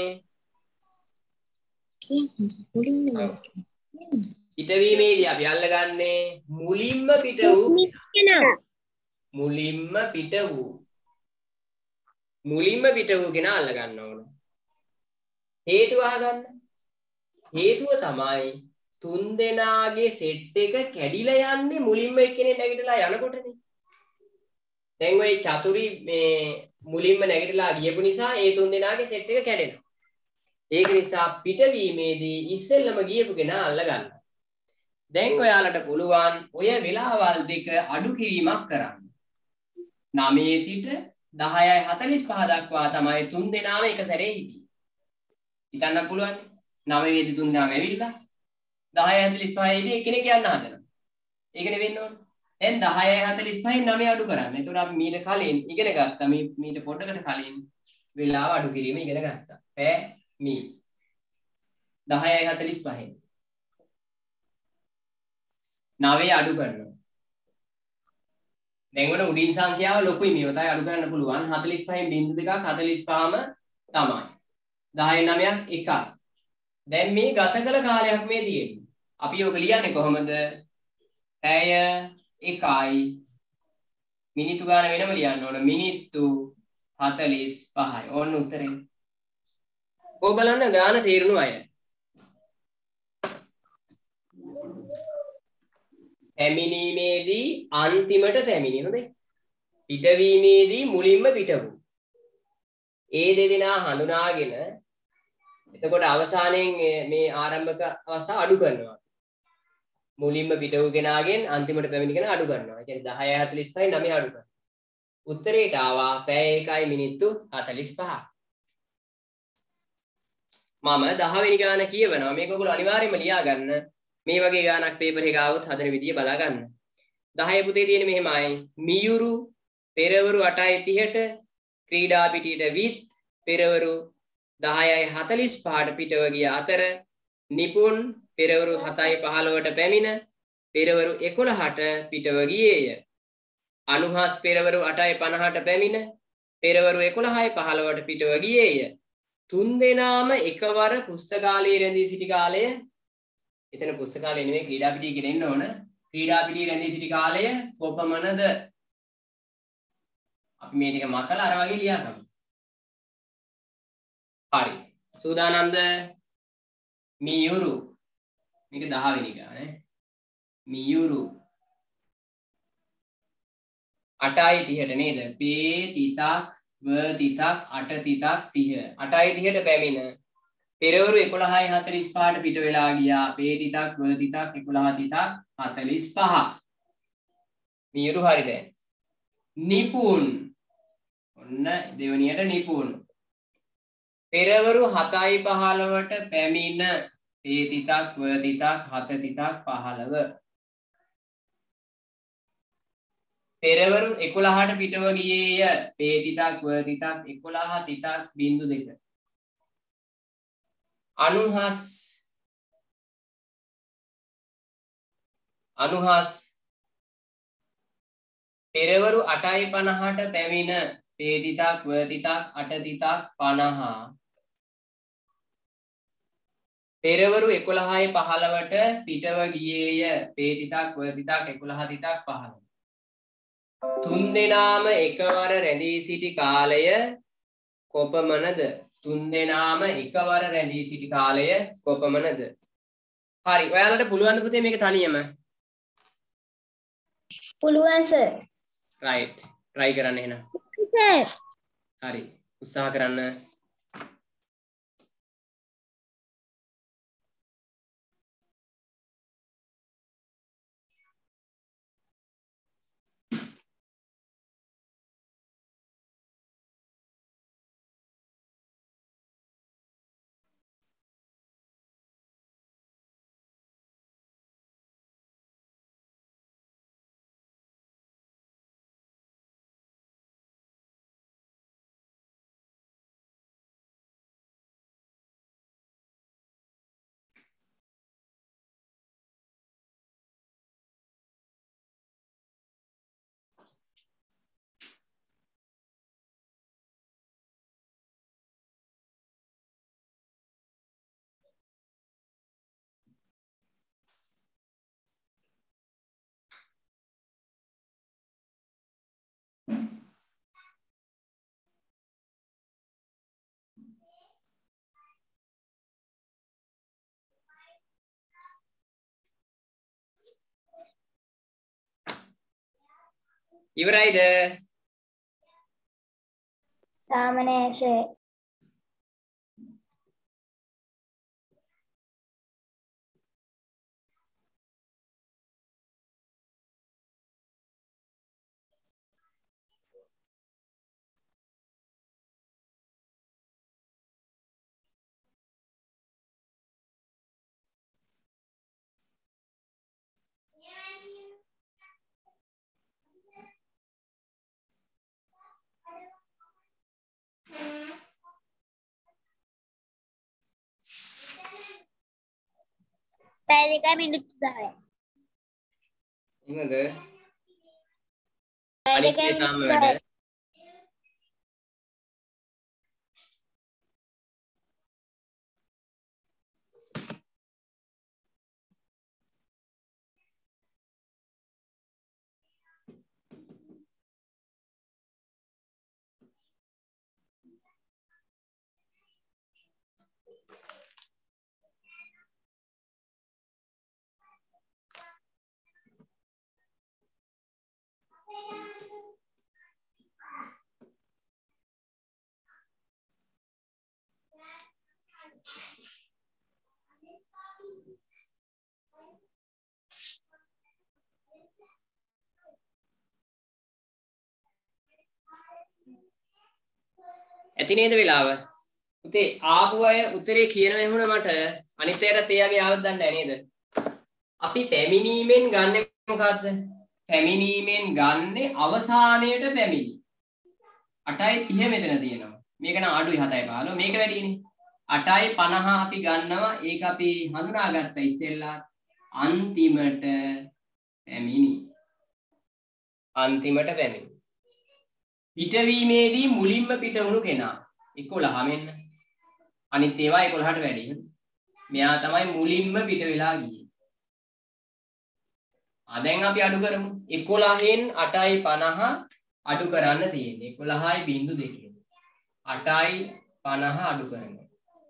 පිටවීමේදී අපි අල්ලගන්නේ මුලින්ම පිට වූ කෙනා. මුලින්ම පිට වූ මුලින්ම පිට වූ කෙනා අල්ල ගන්න ඕන. හේතුව අහගන්න. හේතුව තමයි තුන් දෙනාගේ සෙට් එක කැඩිලා යන්නේ මුලින්ම එක්කෙනෙක් නැගිටලා යනකොටනේ. දැන් ওই චතුරි මේ මුලින්ම නැගිටලා ගියපු නිසා ඒ තුන් දෙනාගේ සෙට් එක කැඩෙනවා. ඒක නිසා පිටවීමේදී ඉස්සෙල්ලම ගියපු කෙනා අල්ල ගන්න. දැන් ඔයාලට පුළුවන් ඔය වෙලාවල් දෙක අඩු කිරීමක් කරන්න. නවයේ සිට දහයයි හතළිස් පහ දක්වා තමයි තුන් දෙනාම එක සැරේ හිටියේ. හිතන්න පුළුවන්. නවයේ වෙද්දි තුන් දෙනාම ඇවිල්ලා දහයයි හතළිස් පහේදී එක්කෙනෙක් යන්න හදනවා. ඒකනේ වෙන්න ඕන. දැන් දහයයි හතළිස් පහෙන් නවය අඩු කරන්න. ඒතකොට අපි මීට කලින් ඉගෙන ගත්තා. මේ මීට පොඩකට කලින් වෙලාව අඩු කිරීම ඉගෙන ගත්තා. පෑ මී දහයයි හතළිස් පහෙන් නවය අඩු කරනවා. දැන් වල උඩින් සංඛ්‍යාව ලොකුයි මේවතයි අඩු කරන්න පුළුවන්. හතළිස් පහෙන් බිංදු දෙකක් හතළිස් පහම තමයි. දහය නවයක් එකක්. දැන් මේ ගත කළ කාලයක් මේ තියෙන්නේ. අපි ඔක ලියන්නේ කොහොමද? පැය එකයි මිනිත්තු ගාන වෙනම ලියන්න ඕන. මිනිත්තු හතළිස් පහයි. ඕන්න උත්තරේ. ඔය බලන්න ගාන තේරුණු අය. පැමිණීමේදී අන්තිමට පැමිණි. හොඳයි. පිටවීමේදී මුලින්ම පිට වූ. ඒ දෙදෙනා හඳුනාගෙන එතකොට අවසානයේ මේ ආරම්භක අවස්ථාව අඩු කරනවා. මුලින්ම පිට වූ කෙනාගෙන් අන්තිමට පැමිණි කෙනා අඩු කරනවා. ඒ කියන්නේ දහය හතළිස් පහයි නවය අඩු කරනවා. උත්තරේට ආවා පැය එකයි මිනිත්තු හතළිස් පහ. මම දහ වෙනි ගාන කියවනවා. මේක ඔයගොල්ලෝ අනිවාර්යයෙන්ම ලියා ගන්න. මේ වගේ ගානක් පේපර් එකේ ආවොත් හදන විදිය බලා ගන්න. දහය පුතේ තියෙන මෙහෙමයි. මියුරු පෙරවරු අටයි තිහට ක්‍රීඩා පිටියට විත් පෙරවරු දහයයි හතළිස් පහට පිටව ගිය අතර නිපුන් පෙරවරු හතයි පහළොවට පැමිණ පෙරවරු එකොළහට පිටව ගියේය. අනුහස් පෙරවරු අටයි පනහට පැමිණ පෙරවරු එකොළහයි පහළොවට පිටව ගියේය. තුන් දෙනාම එකවර පුස්තකාලයේ රැඳී සිටි කාලය, එතන පුස්තකාලය නෙමෙයි ක්‍රීඩා පිටිය කියලා එන්න ඕන. ක්‍රීඩා පිටියේ රැඳී සිටි කාලය කොපමණද? අපි මේ ටික මකලා අර වගේ ලියා ගමු. හරි. සූදානම්ද? මියුරු. මේක දහ වෙනි ගාන ඈ. මියුරු අටයි තිහට නේද? පේ තිතක් ව තිතක් අට තිතක් තිහ. අටයි තිහට පැමිණ පෙරවරු එකොළහයි හතළිස් පහට පිට වෙලා ගියා. පේ තිතක් ව තිතක් එකොළහ තිතක් හතළිස් පහ. මියුරු හරි දැන්. නිපුන්. ඔන්න දෙවනියට නිපුන්. පෙරවරු හතයි පහළොවට පැමිණ පේ තිතක් ව තිතක් හත තිතක් පහළව. පෙරවරු එකොළහට පිටව ගියේය. පේ තිතක් ව තිතක් එකොළහ තිතක් බිංදු දෙක. අනුහස් අනුහස් පෙරවරු අටයි පනහට පැමිණ පේ තිතක් ව තිතක් අට තිතක් පනහ. පෙරවරු එකොළහයි පහළවට පිටව ගියේය. පේ තිතක් ව තිතක් එකොළහ තිතක් පහළව. තුන් දෙනාම එකවර රැඳී සිටි කාලය කොපමණද? තුන් දෙනාම එකවර රැඳී සිටි කාලය කොපමණද? හරි. ඔයාලට පුළුවන් පුතේ මේක තනියම? පුළුවන් සර්. right. try කරන්න එහෙනම්. සර්. හරි. උත්සාහ කරන්න. ඉවරයිද? තාම නෑ සර්. පැය දෙකයි මිනිත්තු දහයයි. එහෙමද? පැය අනිත් දෙකයි ඒ තාම මිනිත්තු වැඩ. දහයයි. ඇති නේද වෙලාව? පුතේ ආපු අය උත්තරේ කියනවා එහෙම මට අනිත් අයටත් එයාගේ ආවද දන්නේ නැහැ නේද? අපි පැමිණීමෙන් ගන්නෙ මොකද්ද? පැමිණීමෙන් ගන්නෙ අවසානයට පැමිණි. අටයි තිහ මෙතන තියෙනවා. මේක නම් අඩුයි හතයි පහළොව. මේක වැඩිනේ. අටයි පනහ අපි ගන්නවා. ඒක අපි හඳුනාගත්ත ඉස්සෙල්ලා අන්තිමට පැමිණි. අන්තිමට පැමිණි. පිටවීමේදී මුලින්ම පිට වුණු කෙනා එකොළහ මෙන්න. අනිත් ඒවා එකොළහට වැඩි. මෙයා තමයි මුලින්ම පිට වෙලා ගියේ. ආ දැන් අපි අඩු කරමු. එකොළහෙන් අටයි පනහ අඩු කරන්න තියෙන්නේ. එකොළහයි බිංදු දෙකෙන්. අටයි පනහ අඩු කරනවා.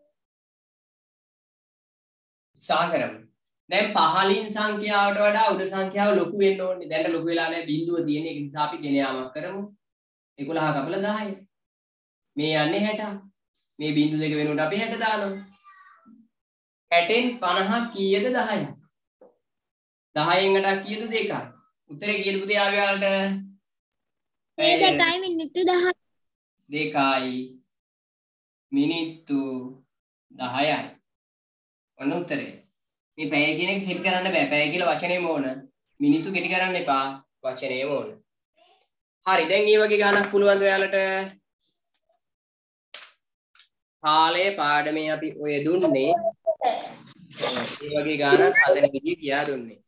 සා කරමු. දැන් පහළින් සංඛ්‍යාවට වඩා උඩ සංඛ්‍යාව ලොකු වෙන්න ඕනේ. දැන් ලොකු වෙලා නැහැ බිංදුව තියෙන. ඒක නිසා අපි ගෙන යාමක් කරමු. එකොළහ කපලා දහය. මේ යන්නේ හැට. මේ බිංදු දෙක වෙනකොට අපි හැට දානවා. හැටෙන් පනහ කීයද දහයයි. දහයෙන් අටක් කීයද දෙකයි. උත්තරේ කීයද පුතේ ආවේ වලට? මේ දෙකයි මිනිත්තු දහය. දෙකයි මිනිත්තු දහයයි. ඔන්න උත්තරේ. මේ පැය කියන එක කෙටි කරන්න බෑ. පැය කියලා වචනේම ඕන. මිනිත්තු කෙටි කරන්න එපා. වචනේම ඕන. හරි දැන් මේ වගේ ගානක් පුළුවන් ඔයාලට කාලයේ පාඩමේ අපි ඔය දුන්නේ මේ වගේ ගානක් හදන විදිය කියා දුන්නේ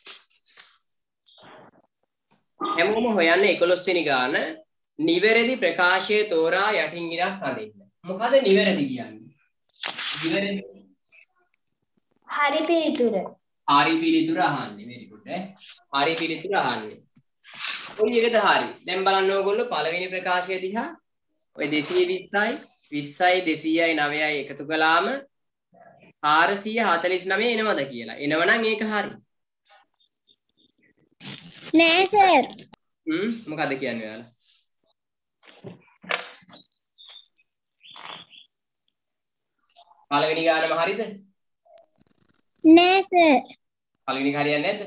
හැමෝම හොයන්නේ එකොළොස් වෙනි ගාන නිවැරදි ප්‍රකාශයේ තෝරා යටින් ඉරක් හඳින්න මොකද නිවැරදි කියන්නේ නිවැරදි හරි පිළිතුර හරි පිළිතුර අහන්නේ very good ඈ හරි පිළිතුර අහන්නේ ඔය එකද හරි. දැන් බලන්න ඕගොල්ලෝ පළවෙනි ප්‍රකාශය දිහා ඔය දෙසිය විස්සයි විස්සයි දෙසියයි නවයයි එකතු කළාම හාරසිය හතළිස් නවය එනවද කියලා. එනවනම් ඒක හරි. නෑ සර්. හ්ම් මොකද කියන්නේ ඔයාලා? පළවෙනි ගානම හරිද? නෑ සර්. පළවෙනි හරියන්නේ නැද්ද?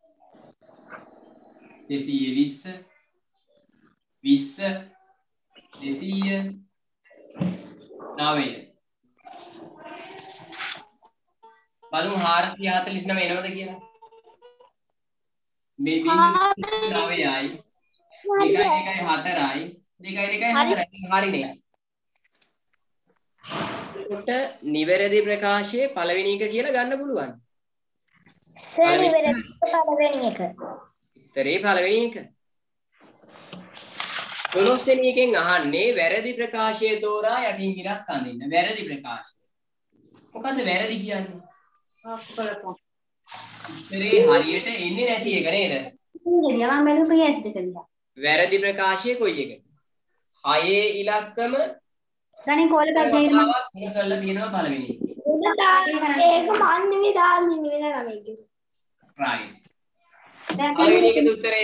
දෙසිය විස්ස විස්ස දෙසිය නවය බලමු හාරසිය හතළිස් නවය එනවද කියලා මේ බිංදු නවයයි දෙකයි දෙකයි හතරයි දෙකයි දෙකයි හතරයි හරිනේ එතකොට නිවැරදි ප්‍රකාශයේ පළවෙනි එක කියලා ගන්න පුළුවන් සර් නිවැරදි පළවෙනි එක උත්තරේ පළවෙනි එක. දොළොස් වෙනි එකෙන් අහන්නේ වැරදි ප්‍රකාශය තෝරා යටින් ඉරක් අඳින්න. වැරදි ප්‍රකාශය. මොකද්ද වැරදි කියන්නේ? උත්තරේ හරියට එන්නේ නැති එක නේද? වැරදි ප්‍රකාශය කොයි එකද? හයේ ඉලක්කම ගණන් කෝල පැජේම ගුණ කරලා තියෙනවා පළවෙනි එකේ. ඒක මන් නෙමෙයි දාන්නේ නෙවෙයි නම ඒක. right. පළවෙනි එකේ උත්තරය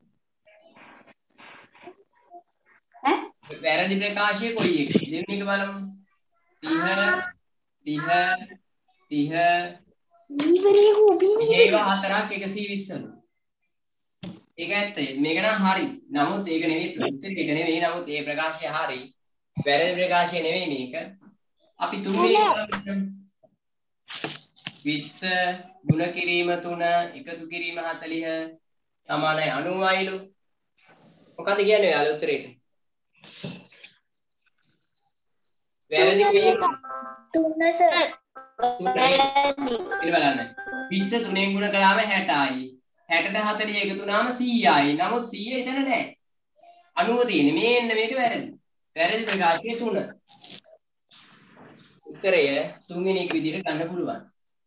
ඈ වැරදි ප්‍රකාශය කොයි එකද? දෙවෙනි එක බලමු. තිහ තිහ තිහ ඉවරේ හොබි. මේක හතරක් එකසිය විස්සලු. ඒක ඇත්ත. මේක නම් හරි. නමුත් ඒක නෙවෙයි උත්තරේ ඒක නෙවෙයි. නමුත් ඒ ප්‍රකාශය හරි. වැරදි ප්‍රකාශය නෙවෙයි මේක. අපි තුන්වෙනි එක බලමු. විස්ස ගුණ කිරීම තුන එකතු කිරීම හතළිහ සමානයි අනූවයිලු. මොකද කියන්නේ ඔයාලා උත්තරේට? වැරදි කිරීම තුන සර්. ඉතින් බලන්න. විස්ස තුනෙන් ගුණ කළාම හැටයි. හැටට හතළිහ එකතු වුණාම සීයයි. නමුත් සීය එතන නැහැ. අනූව තියෙන්නේ. මේන්න මේක වැරදි. වැරදි ප්‍රකාශය තුන. උත්තරය තුන්වෙනි එක විදිහට ගන්න පුළුවන්.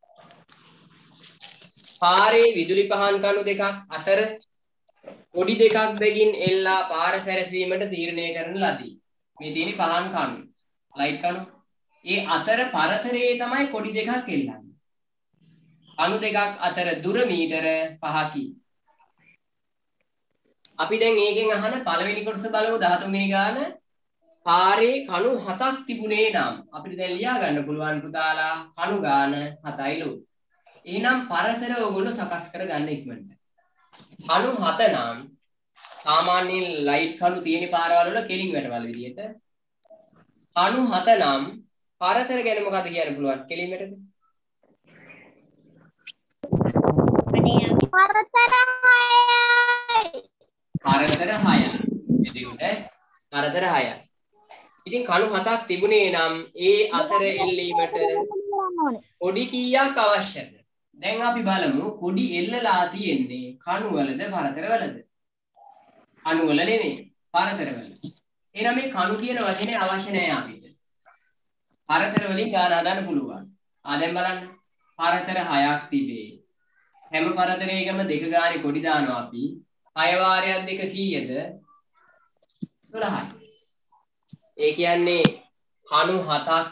පාරේ විදුලි පහන් කණු දෙකක් අතර පොඩි දෙකක් බැගින් එල්ලා පාර සැරසීමට තීරණය කරන ලදී. මේ තියෙන්නේ පහන් කණු. ලයිට් කණු. ඒ අතර පරතරයේ තමයි කොඩි දෙකක් එල්ලන්නේ. කණු දෙකක් අතර දුර මීටර පහකි. අපි දැන් මේකෙන් අහන පළවෙනි කොටස බලමු දහතුන් වෙනි ගාන. පාරේ කණු හතක් තිබුණේ නම් අපිට දැන් ලියා ගන්න පුළුවන් පුතාලා කණු ගාන හතයිලු. එහෙනම් පරතර ඕගොල්ලෝ සකස් කරගන්න ඉක්මනට. කණු හත නම් සාමාන්‍යයෙන් ලයිට් කණු තියෙන පාරවල් වල කෙලින් වැටවල විදියට. කණු හත නම් පරතර ගැන මොකද කියන්න පුළුවන් කෙලින් වැටද? පරතර හයයි. පරතර හයයි. එදිකුට පරතර හයයි. ඉතින් කණු හතක් තිබුණේ නම් ඒ අතර එල්ලීමට කොඩි කීයක් අවශ්‍යද? දැන් අපි බලමු කොඩි එල්ලලා තියෙන්නේ කණු වලද පරතර වලද? කණු වල නෙමෙයි පරතර වල. එහෙනම් මේ කණු කියන වචනේ අවශ්‍ය නැහැ අපිට. පරතර වලින් ගාන හදන්න පුළුවන්. ආ දැන් බලන්න. පරතර හයක් තිබේ. හැම පරතරයකම දෙක ගානේ කොඩි දානවා අපි. හය වාරයක් දෙක කීයද? දොළහයි. ඒ කියන්නේ කණු හතක්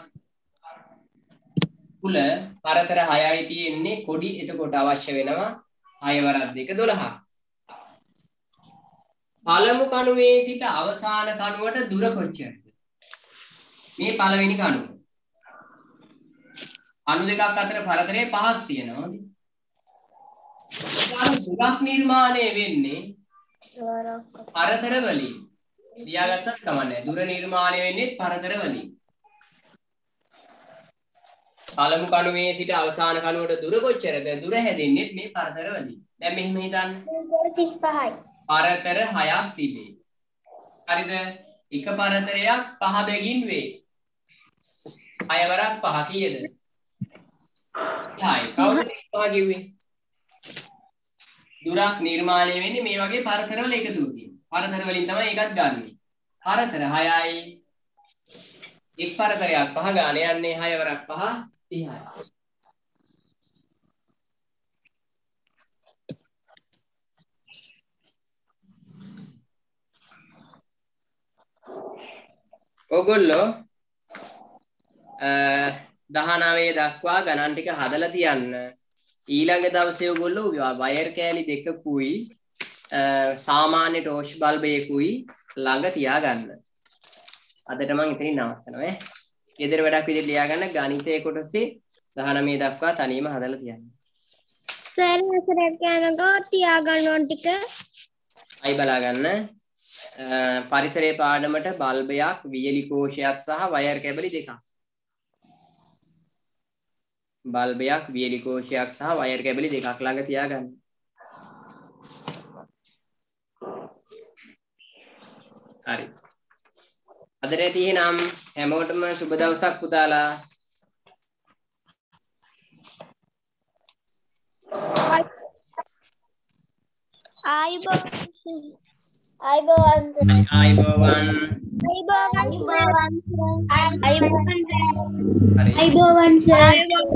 තුල පරතර හයයි තියෙන්නේ කොඩි එතකොට අවශ්‍ය වෙනවා හය වරක් දෙක දොළහක්. පළමු කණුවේ සිට අවසාන කණුවට දුර කොච්චරද? මේ පළවෙනි කණුව. කණු දෙකක් අතර පරතරය පහක් තියෙනවාද? දුරක් නිර්මාණය වෙන්නේ පරතර වලින්. ලියාගත්තත් කමන්නේ. දුර නිර්මාණය වෙන්නේ පරතර වලින්. පළමු කණුවේ සිට අවසාන කණුවට දුර කොච්චරද? දුර හැදෙන්නේ මේ පරතර වලින්. දැන් මෙහෙම හිතන්න. තිස් පහයි. පරතර හයක් තිබේ. හරිද? එක පරතරයක් පහ බැගින් වේ. හය වරක් පහ කීයද? හයයි. කවුද තිස් පහ කිව්වේ? දුරක් නිර්මාණය වෙන්නේ මේ වගේ පරතර වල එකතුවකින්. පරතර වලින් තමයි ඒකත් ගන්නෙ. පරතර හයයි. එක් පරතරයක් පහ ගාන යන්නේ හය වරක් පහ තිහයි. ඔගොල්ලෝ දහනවය දක්වා ගණන් ටික හදලා තියන්න. ඊළඟ දවසේ ඔයගොල්ලෝ වයර් කෑලි දෙකකුයි සාමාන්‍ය ටෝච් බල්බයකුයි ළඟ තියාගන්න. අදට මම ඉතින් නවත්තනවා ඈ. ගෙදර වැඩක් විදිහට ලියා ගන්න ගණිතයේ කොටසේ දහනවය දක්වා තනියම හදලා තියන්න. සර් හතරක් යනකොට තියාගන්න ඕන ටික. අයි බලා ගන්න. පරිසරයේ පාඩමට බල්බයක්, වියලි කෝෂයක් සහ වයර් කැබලි දෙකක්. බල්බයක්, වියලි කෝෂයක් සහ වයර් කැබලි දෙකක් ළඟ තියාගන්න. හරි. අදට තියෙනම් හැමෝටම සුබ දවසක් පුතාලා. ආයුබෝවන් ආයුබෝවන් ආයුබෝවන් ආයුබෝවන් ආයුබෝවන් ආයුබෝවන් සර්